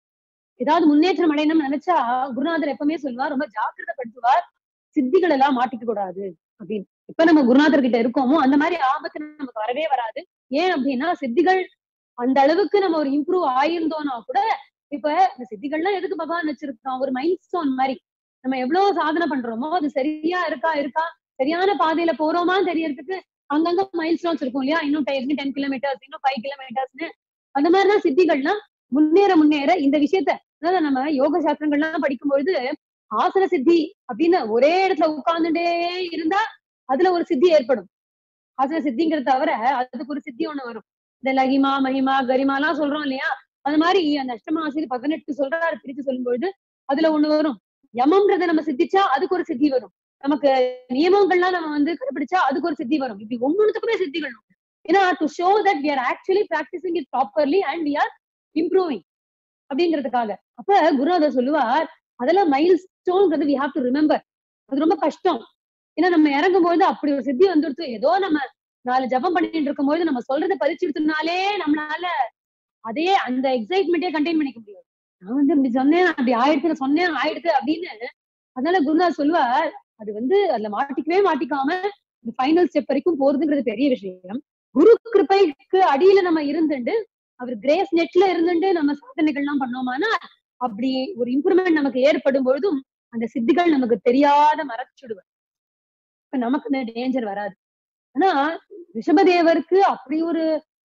ஏதாவது முன்னேற்றம் அடையணும்னு நினைச்சா குருநாதர் எப்பவுமே சொல்லுவார், ரொம்ப ஜாக்கிரதைப்படுத்துவார், சித்திகள் எல்லாம் மாட்டிக்க கூடாது அப்படின்னு. இப்ப நம்ம குருநாதர் கிட்ட இருக்கோமோ அந்த மாதிரி ஆபத்து நமக்கு வரவே வராது. ஏன் அப்படின்னா சித்திகள் அந்த அளவுக்கு நம்ம ஒரு இம்ப்ரூவ் ஆயிருந்தோம்னா கூட, இப்ப இந்த சித்திகள்லாம் எதுக்கு பகவான் வச்சிருக்கான்? ஒரு மைல் ஸ்டோன் மாதிரி. நம்ம எவ்வளவு சாதனை பண்றோமோ அது சரியா இருக்கா சரியான பாதையில போறோமான்னு தெரியறதுக்கு அங்கங்க மைல் ஸ்டோன்ஸ் இருக்கும் இல்லையா? இன்னும் 10 கிலோமீட்டர்ஸ், இன்னும் 5 கிலோமீட்டர்ஸ்னு. அந்த மாதிரிதான் சித்திகள்லாம் முன்னேற இந்த விஷயத்த, அதாவது நம்ம யோக சாஸ்திரங்கள்லாம் படிக்கும்பொழுது ஆசன சித்தி அப்படின்னு ஒரே இடத்துல உட்கார்ந்துட்டே இருந்தா அதுல ஒரு சித்தி ஏற்படும். ஆசன சித்திங்கிறத தவிர அதுக்கு ஒரு சித்தி ஒண்ணு வரும். இந்த லகிமா மகிமா கரிமா எல்லாம் சொல்றோம் இல்லையா? அந்த மாதிரி அந்த அஷ்டமாசி 18 சொல்றாரு பிரிச்சு சொல்லும்பொழுது அதுல ஒண்ணு வரும். யமம்ன்றதை நம்ம சித்திச்சா அதுக்கு ஒரு சித்தி வரும். நமக்கு நியமங்கள்லாம் நம்ம கடைபிடிச்சா அதுக்கு ஒரு சித்தி வரும். இப்படி ஒவ்வொன்றுத்துக்குமே சித்திகள். ஏன்னா to show that we are actually practicing it properly and we are improving அப்படிங்கிறதுக்காக. அப்ப குருநாதர் சொல்லுவார், அதெல்லாம் மைல் ஸ்டோன்ங்கிறது we have to remember. அது ரொம்ப கஷ்டம். ஏன்னா நம்ம இறங்கும்போது அப்படி ஒரு சித்தி வந்துடுச்சு. ஏதோ நம்ம 4 ஜபம் பண்ணிட்டு இருக்கும்போது நம்ம சொல்றதை பதிச்சுடுத்துனாலே நம்மளால அதே அந்த எக்ஸைட்மெண்டே கண்டெயின் பண்ணிக்க முடியாது. நான் இப்படி சொன்னேன், அப்படி ஆயிடுச்சு, சொன்னேன் ஆயிடுச்சு அப்படின்னு. அதனால குருநாதர் சொல்லுவார், அது அதுல மாட்டிக்காம ஃபைனல் ஸ்டெப் வரைக்கும் போறதுங்கிறது பெரிய விஷயம். குரு கிருபைக்கு அடியில நம்ம இருந்துட்டு அவர் கிரேஸ் நெட்ல இருந்துட்டு நம்ம சாதனைகள்லாம் பண்ணோமானா அப்படி ஒரு இம்ப்ரூவ்மெண்ட் நமக்கு ஏற்படும் பொழுதும் அந்த சித்திகள் நமக்கு தெரியாத மறைச்சுடுவார். இப்ப நமக்கு அந்த டேஞ்சர் வராது. ஆனா ரிஷபதேவருக்கு அப்படி ஒரு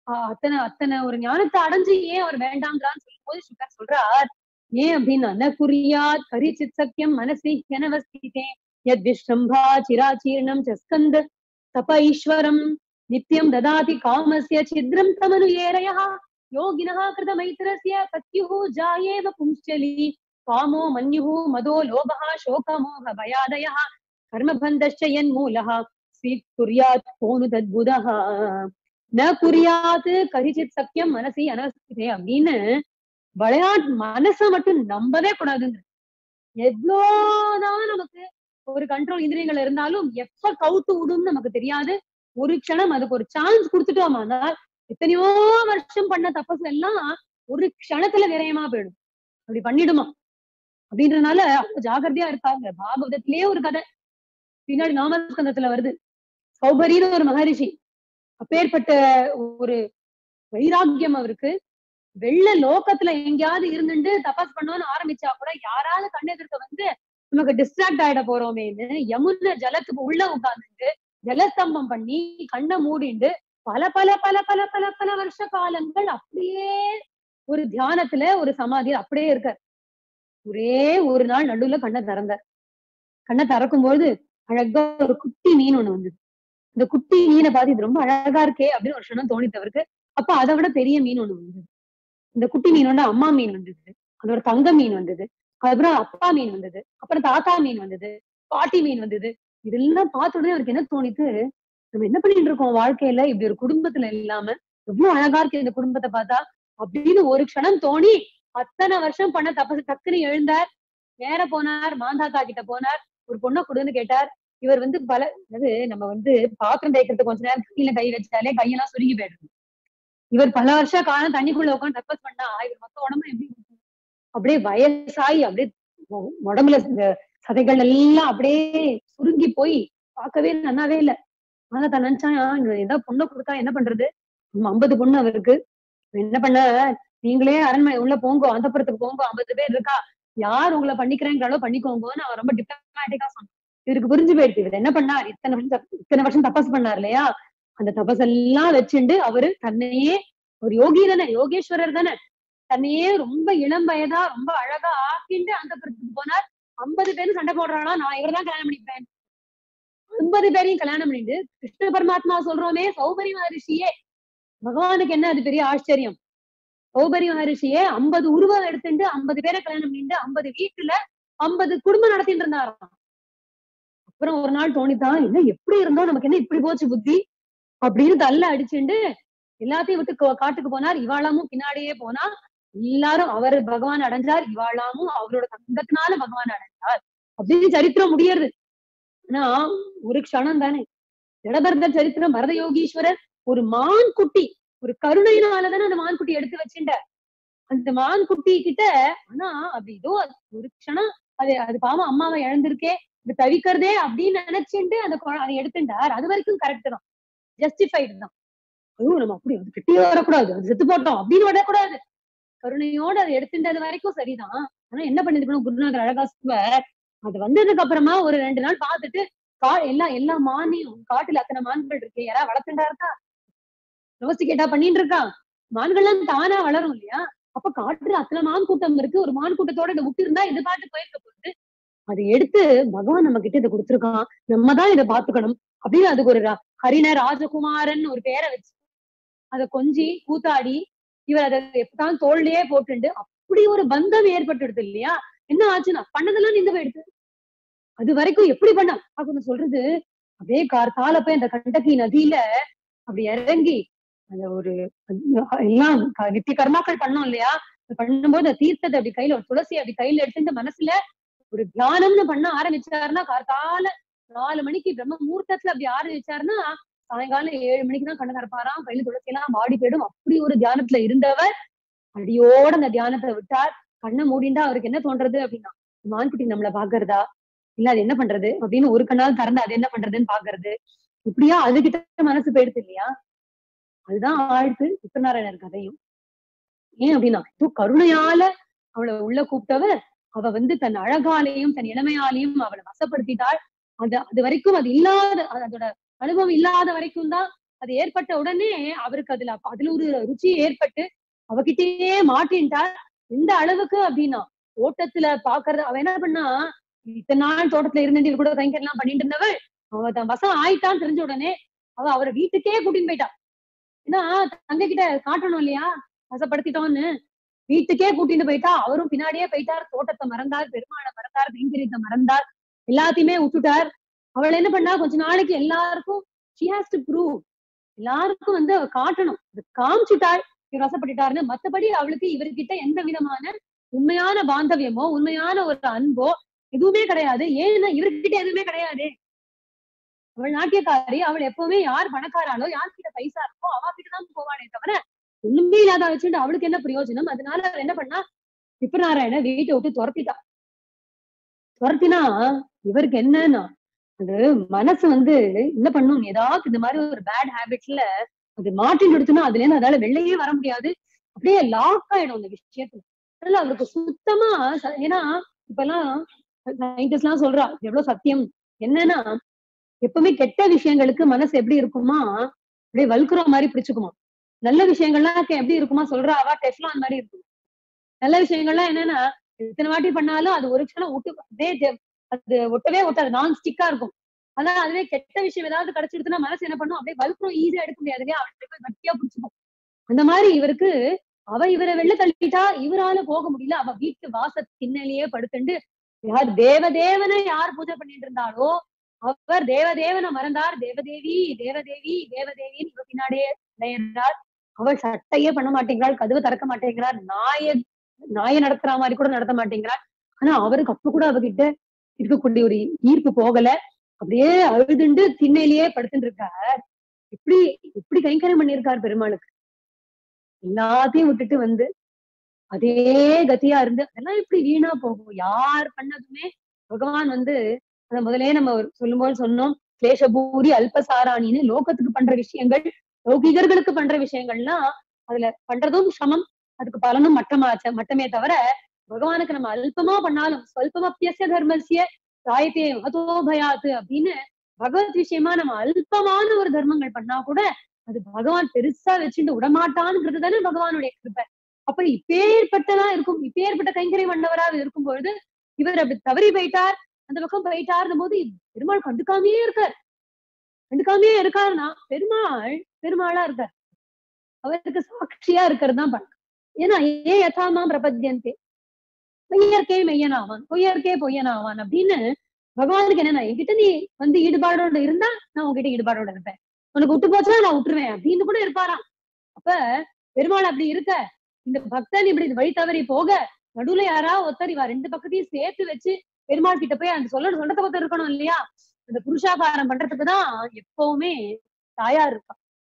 அத்தனை ஒரு ஞானத்தை அடைஞ்சு ஏன் அவர் வேண்டாங்கிறான்னு சொல்லும் போது சுகர் சொல்றார், ஏன் அப்படின்னா குறியாத் கரிச்சித் சக்கியம் மனசி எனவஸ்திதே யத் விஸ்ரம்பா சிராச்சீர்ணம் சஸ்கந்த தப ஈஸ்வரம் நித்யம் ததாதி காமஸ்ய சித்ரம் தமனு ஏரயः யோகினः கிருத மைத்ரஸ்ய சத்யுः ஜாயேவ பும்ச்சலி காமோ மன்யுः மதோ லோபः சோகமோக பயாதயः கர்மபந்தஸ்ச யன்மூலः ஸ்வீகுர்யாத் கோனு தத்புதः ந குறியாது கரிச்சித் சக்கியம் மனசி அனஸ்திதே அப்படின்னு விளையாட்டு மனசை மட்டும் நம்பவே கூடாதுங்க. எவ்வளவுதான் நமக்கு ஒரு கண்ட்ரோல் இந்திரியங்கள் இருந்தாலும் எப்ப கவுத்து விடும்னு நமக்கு தெரியாது. ஒரு க்ஷணம் அதுக்கு ஒரு சான்ஸ் கொடுத்துட்டோம்னா எத்தனையோ வருஷம் பண்ண தபசு எல்லாம் ஒரு க்ஷணத்துல விரயமா போயிடும். அப்படி பண்ணிடுமா அப்படின்றதுனால அப்ப ஜாகிரதையா இருக்காங்க. பாகவதத்திலேயே ஒரு கதை பின்னாடி நாமஸ்கந்தத்துல வருது. சௌபரின்னு ஒரு மகரிஷி. அப்பேற்பட்ட ஒரு வைராக்கியம் அவருக்கு. வெள்ள லோகத்துல எங்கேயாவது இருந்துட்டு தபஸ் பண்ணோம்னு ஆரம்பிச்சா கூட யாராவது கண்ணெதிர்க்க வந்து நமக்கு டிஸ்ட்ராக்ட் ஆயிட போறோமேன்னு யமுன ஜலத்துக்கு உள்ள உட்கார்ந்துட்டு ஜலஸ்தம்பம் பண்ணி கண்ணை மூடிண்டு பல பல பல பல பல பல வருஷ காலங்கள் அப்படியே ஒரு தியானத்துல ஒரு சமாதி அப்படியே இருக்கார். ஒரே ஒரு நாள் நடுவுல கண்ணை திறந்தார். கண்ணை திறக்கும்போது அழகா ஒரு குட்டி மீன் ஒண்ணு வந்தது. இந்த குட்டி மீனை பார்த்து இது ரொம்ப அழகா இருக்கே அப்படின்னு ஒரு க்ஷணம் தோணித்தவருக்கு. அப்ப அதை விட பெரிய மீன் ஒண்ணு வந்தது. இந்த குட்டி மீனோட அம்மா மீன் வந்தது, அதோட தங்க மீன் வந்தது, அதுக்கப்புறம் அப்பா மீன் வந்தது, அப்புறம் தாத்தா மீன் வந்தது, பாட்டி மீன் வந்தது. இதெல்லாம் பார்த்த உடனே அவருக்கு என்ன தோணித்து, நம்ம என்ன பண்ணிட்டு இருக்கோம் வாழ்க்கையில, இப்படி ஒரு குடும்பத்துல இல்லாம எவ்வளவு அழகா இருக்கு இந்த குடும்பத்தை பார்த்தா அப்படின்னு ஒரு க்ஷணம் தோணி அத்தனை வருஷம் பண்ண தப்ப டக்குன்னு எழுந்தார். நேர போனார், மாந்தாத்தா கிட்ட போனார். ஒரு பொண்ணை கொடுன்னு கேட்டார். இவர் வந்து பல அதாவது நம்ம வந்து பாத்திரம் தேய்க்கிறதுக்கு கொஞ்ச நேரம் கீழே கை வச்சாலே கையெல்லாம் சுருங்கி போயிடுது. இவர் பல வருஷ காலம் தண்ணிக்குள்ள உட்காந்து தபஸ் பண்ணா இவர் மொத்த உடம்பு எப்படி அப்படியே வயசாகி அப்படியே உடம்புல சதைகள் எல்லாம் அப்படியே சுருங்கி போய் பார்க்கவே நல்லாவே இல்லை. ஆனா தான் நினைச்சா ஏதாவது பொண்ணை கொடுத்தா என்ன பண்றது, 50 பொண்ணு அவருக்கு. என்ன பண்ண, நீங்களே அரண்மனை உள்ள போங்க, அந்தப்புறத்துக்கு போங்க, 50 பேர் இருக்கா, யார் உங்களை பண்ணிக்கிறேங்கிறாலோ பண்ணிக்கோங்கன்னு அவர் ரொம்ப டிப்ளமேட்டிக்கா சொன்னார். இவருக்கு புரிஞ்சு போயிடுச்சு. இவர் என்ன பண்ணார், இத்தனை வருஷம் தபஸ் பண்ணார் இல்லையா, அந்த தபஸ் எல்லாம் வச்சுண்டு அவரு தன்னையே ஒரு யோகி தானே, யோகேஸ்வரர் தானே, தன்னையே ரொம்ப இளம் வயதா ரொம்ப அழகா ஆக்கிண்டு அந்த புறத்துக்கு போனார். 50 பேரும் சண்டை போடுறானா, நான் இவர்தான் கல்யாணம் பண்ணிப்பேன். 50 பேரையும் கல்யாணம் பண்ணிட்டு கிருஷ்ண பரமாத்மா சொல்றோமே சௌபரி மகரிஷியே, பகவானுக்கு என்ன அது பெரிய ஆச்சரியம். சௌபரி மகரிஷியே 50 உருவம் எடுத்துட்டு 50 பேரை கல்யாணம் பண்ணிட்டு 50 வீட்டுல 50 குடும்பம் நடத்திட்டு இருந்தாராம். அப்புறம் ஒரு நாள் தோணித்தான், என்ன எப்படி இருந்தோம், நமக்கு என்ன இப்படி போச்சு புத்தி அப்படின்னு தள்ள அடிச்சுண்டு எல்லாத்தையும் விட்டு காட்டுக்கு போனார். இவாளாமும் பின்னாடியே போனா. எல்லாரும் அவர் பகவான் அடைஞ்சார், இவாளாமும் அவரோட தங்கத்தினால பகவான் அடைஞ்சார் அப்படின்னு சரித்திரம் முடியறது. ஆனா ஒரு க்ஷணம் தானே. ஜடபரதர் சரித்திரம், பரத யோகீஸ்வரர் ஒரு மான் குட்டி, ஒரு கருணையினாலதானே அந்த மான் குட்டி எடுத்து வச்சுட்ட. அந்த மான் குட்டி கிட்ட ஆனா அப்படி ஏதோ ஒரு க்ஷணம் அது பாவம் அம்மாவை இழந்திருக்கே, இது தவிக்கிறதே அப்படின்னு நினைச்சுட்டு அந்த அதை எடுத்துட்டார். அது வரைக்கும் கரெக்ட் தான், ஜஸ்டிஃபைடு தான். ஐயோ நம்ம அப்படி அது கிட்டே வரக்கூடாது, அது செத்து போட்டோம் அப்படின்னு விடக்கூடாது. கருணையோட அதை எடுத்துட்டது வரைக்கும் சரிதான். ஆனா என்ன பண்ணிருக்கணும், குருநாதர் அழகா சொல்வார், அது வந்ததுக்கு அப்புறமா ஒரு 2 நாள் பார்த்துட்டு எல்லா மானையும், காட்டுல அத்தனை மான்கள் இருக்கு, யாராவது வளர்த்துட்டா இருக்கா, யோசிக்கேட்டா பண்ணிட்டு இருக்கான். மான்கள்லாம் தானா வளரும் இல்லையா, அப்ப காட்டுல அத்தனை மான் கூட்டம் இருக்கு, ஒரு மான் கூட்டத்தோட இதை விட்டு இருந்தா இது பாட்டு போயிருக்க போகுது. அதை எடுத்து பகவான் நம்ம கிட்ட இதை கொடுத்துருக்கான், நம்ம தான் இதை பாத்துக்கணும் அப்படின்னு அதுக்கு ஒரு ஹரிண ராஜகுமாரன் ஒரு பேரை வச்சு அதை கொஞ்சி கூத்தாடி இவர் அதை எப்பதான் தோல்லையே போட்டுண்டு அப்படி ஒரு பந்தம் ஏற்பட்டுடுது இல்லையா. என்ன ஆச்சுன்னா பண்ணதெல்லாம் நின்று போயிடுது. அது வரைக்கும் எப்படி பண்ணா அப்படின்னு சொல்றது, அப்படியே கார்த்தால போய் அந்த கண்டகி நதியில அப்படி இறங்கி அந்த ஒரு எல்லாம் நித்திய கர்மாக்கள் பண்ணோம் இல்லையா, பண்ணும்போது தீர்த்தத்தை அப்படி கையில ஒரு துளசி அப்படி கையில எடுத்துட்டு மனசுல ஒரு தியானம்னு பண்ண ஆரம்பிச்சாருன்னா, கார்த்தால 4 மணிக்கு பிரம்ம முகூர்த்தத்துல அப்படி ஆரம்பிச்சாருன்னா சாயங்காலம் 7 மணிக்கு தான் கண்ணை திறப்பாராம். கையில துளசி எல்லாம் வாடி போயிடும். அப்படி ஒரு தியானத்துல இருந்தவர் அடியோட அந்த தியானத்தை விட்டார். கண்ணை மூடிண்டா அவருக்கு என்ன தோன்றது அப்படின்னா, மான்குட்டி நம்மளை பாக்குறதா இல்ல அது என்ன பண்றது அப்படின்னு ஒரு கண்ணால் திறந்து அது என்ன பண்றதுன்னு பாக்குறது, இப்படியா அதுகிட்ட மனசு போயிடுது இல்லையா. அதுதான் ஆழ்த்து சத்யநாராயணர் கதையும். ஏன் அப்படின்னா கருணையால அவளை உள்ள கூப்பிட்டவர், அவ வந்து தன் அழகாலையும் தன் இளமையாலையும் அவளை வசப்படுத்திட்டாள். அது வரைக்கும் அது இல்லாத, அதோட அனுபவம் இல்லாத வரைக்கும் தான். அது ஏற்பட்ட உடனே அவருக்கு அதுல ஒரு ருச்சி ஏற்பட்டு அவகிட்டயே மாட்டின்ட்டார். எந்த அளவுக்கு அப்படின்னா தோட்டத்துல பாக்குறது, அவ என்ன பண்ணா, இத்தனை நாள் தோட்டத்துல இருந்துட்டு கூட கைங்கர் எல்லாம் பண்ணிட்டு இருந்தவள் அவ தன் வசம் ஆயிட்டான்னு தெரிஞ்ச உடனே அவரை வீட்டுக்கே கூட்டின்னு போயிட்டா. ஏன்னா தங்க கிட்ட காட்டணும் இல்லையா வசப்படுத்திட்டோம்னு, வீட்டுக்கே கூட்டிட்டு போயிட்டா. அவரும் பின்னாடியே போயிட்டார். தோட்டத்தை மறந்தார், பெருமாளை மறந்தார், கைங்கரியத்தை மறந்தார், எல்லாத்தையுமே விட்டுட்டார். அவள் என்ன பண்ணா, கொஞ்ச நாளைக்கு எல்லாருக்கும் she has to prove, எல்லாருக்கும் வந்து அவ காட்டணும், காமிச்சுட்டாள் இவர் வசப்பட்டுட்டாருன்னு. மத்தபடி அவளுக்கு இவர்கிட்ட எந்த விதமான உண்மையான பாந்தவியமோ உண்மையான ஒரு அன்போ எதுவுமே கிடையாது. ஏன்னா இவர்கிட்ட எதுவுமே கிடையாது. அவள் நாட்டியக்காரி, அவள் எப்பவுமே யார் பணக்காராலோ யார்கிட்ட பைசா இருக்கோ அவ கிட்டதான் போவானே தவிர ஒண்ணுமே இல்லாத வச்சுட்டு அவளுக்கு என்ன பிரயோஜனம். அதனால அவள் என்ன பண்ணா, விப்ரநாராயண வீட்டை விட்டு துரத்திட்டா. துரத்தினா இவருக்கு என்னன்னா, அது மனசு என்ன பண்ணும், ஏதாவது இந்த மாதிரி ஒரு பேட் ஹேபிட்ஸ்ல அது மாட்டின்னு எடுத்துனா அதுல இருந்து அதால வெளியே வர முடியாது. அப்படியே லாக் ஆயிடும் அந்த விஷயத்துல. அதனால அவருக்கு சுத்தமா ஏன்னா இப்ப எல்லாம் சயின்டிஸ்ட் எல்லாம் சொல்றா எவ்வளவு சத்தியம் என்னன்னா, எப்பவுமே கெட்ட விஷயங்களுக்கு மனசு எப்படி இருக்குமா, அப்படியே வல்குற மாதிரி பிடிச்சுக்குமா. நல்ல விஷயங்கள்லாம் எப்படி இருக்குமா சொல்றா அவ டெஃப்லான் மாதிரி இருக்கும். நல்ல விஷயங்கள்லாம் என்னன்னா எத்தனை வாட்டி பண்ணாலும் அது ஒரு க்ஷணம் விட்டு அப்படியே அது ஒட்டவே ஒட்டாது, நான் ஸ்டிக்கா இருக்கும். ஆனா அதுவே கெட்ட விஷயம் ஏதாவது கிடைச்சிருச்சுன்னா மனசு என்ன பண்ணும், அப்படியே வல்குறம் ஈஸியா எடுக்க முடியாது இல்லையா, அவர்கிட்ட போய் கட்டியா பிடிச்சுக்கும். அந்த மாதிரி இவருக்கு அவ இவரை வெளில தள்ளிட்டா, இவரால போக முடியல. அவ வீட்டு வாச திண்ணையிலேயே படுத்துண்டு யார் தேவதேவனை யார் பூஜை பண்ணிட்டு இருந்தாலோ அவர் தேவதேவனை மறந்தார். தேவதேவி தேவதேவி தேவதேவின்னு இவ பின்னாடியே அலையறாள். அவள் சட்டையே பண்ண மாட்டேங்கிறாள், கதவு திறக்க மாட்டேங்கிறாள், நாயை நடத்துற மாதிரி கூட நடத்த மாட்டேங்கிறாள். ஆனா அவருக்கு அப்ப கூட அவகிட்ட இருக்கக்கூடிய ஒரு ஈர்ப்பு போகல. அப்படியே அழுதுண்டு திண்ணையிலேயே படுத்துட்டு இருக்கார். எப்படி எப்படி கைங்கரியம் பண்ணியிருக்கார் பெருமாளுக்கு. எல்லாத்தையும் விட்டுட்டு அதே கதியா இருந்து அதெல்லாம் எப்படி வீணா போகும். யார் பண்ணதுமே பகவான் அத முதலே நம்ம சொல்லும்போது சொன்னோம், கிளேசபூரி அல்பசாராணின்னு லோகத்துக்கு பண்ற விஷயங்கள், லௌகிகர்களுக்கு பண்ற விஷயங்கள்லாம் அதுல பண்றதும் சமம், அதுக்கு பலனும் மட்டமே தவிர பகவானுக்கு நம்ம அல்பமா பண்ணாலும் சொல்பமப்பியசிய தர்மசிய சாயத்தே மகதோபயாத்து அப்படின்னு பகவத் விஷயமா நம்ம அல்பமான ஒரு தர்மங்கள் பண்ணா கூட அது பகவான் பெருசா வச்சுட்டு விடமாட்டான்ங்கிறது தானே பகவானுடைய கிருபை. அப்ப இப்பேற்பட்டதா இருக்கும், இப்பேற்பட்ட கைங்கரியம் பண்ணவராக இருக்கும் பொழுது இவர் அப்படி தவறி போயிட்டார், அந்த பக்கம் போயிட்டாருன்னும் போது பெருமாள் கண்டுக்காமையே இருக்காருன்னா பெருமாளா இருக்கார். அவருக்கு சாட்சியா இருக்கிறது தான் பண்ண. ஏன்னா ஏன் யதாமாம் பிரபத்தியந்தே பொய்யற்கே மெய்யனாவான் பொய்யற்கே பொய்யனாவான் அப்படின்னு பகவானுக்கு என்னன்னா, என்கிட்ட நீ ஈடுபாடோட இருந்தா நான் உங்ககிட்ட ஈடுபாடோட இருப்பேன், உனக்கு விட்டு போச்சுன்னா நான் விட்டுருவேன் அப்படின்னு கூட இருப்பாராம். அப்ப பெருமாள் அப்படி இருக்க இந்த பக்தன் இப்படி வழி தவறி போக நடுவுல யாராவது ஒருத்தர் இவா ரெண்டு பக்கத்தையும் சேர்த்து வச்சு பெருமாள் கிட்ட போய் அந்த சொல்றத பக்கம் இருக்கணும் இல்லையா. அந்த புருஷாகாரம் பண்றதுக்குதான் எப்பவுமே தாயார் இருக்கா.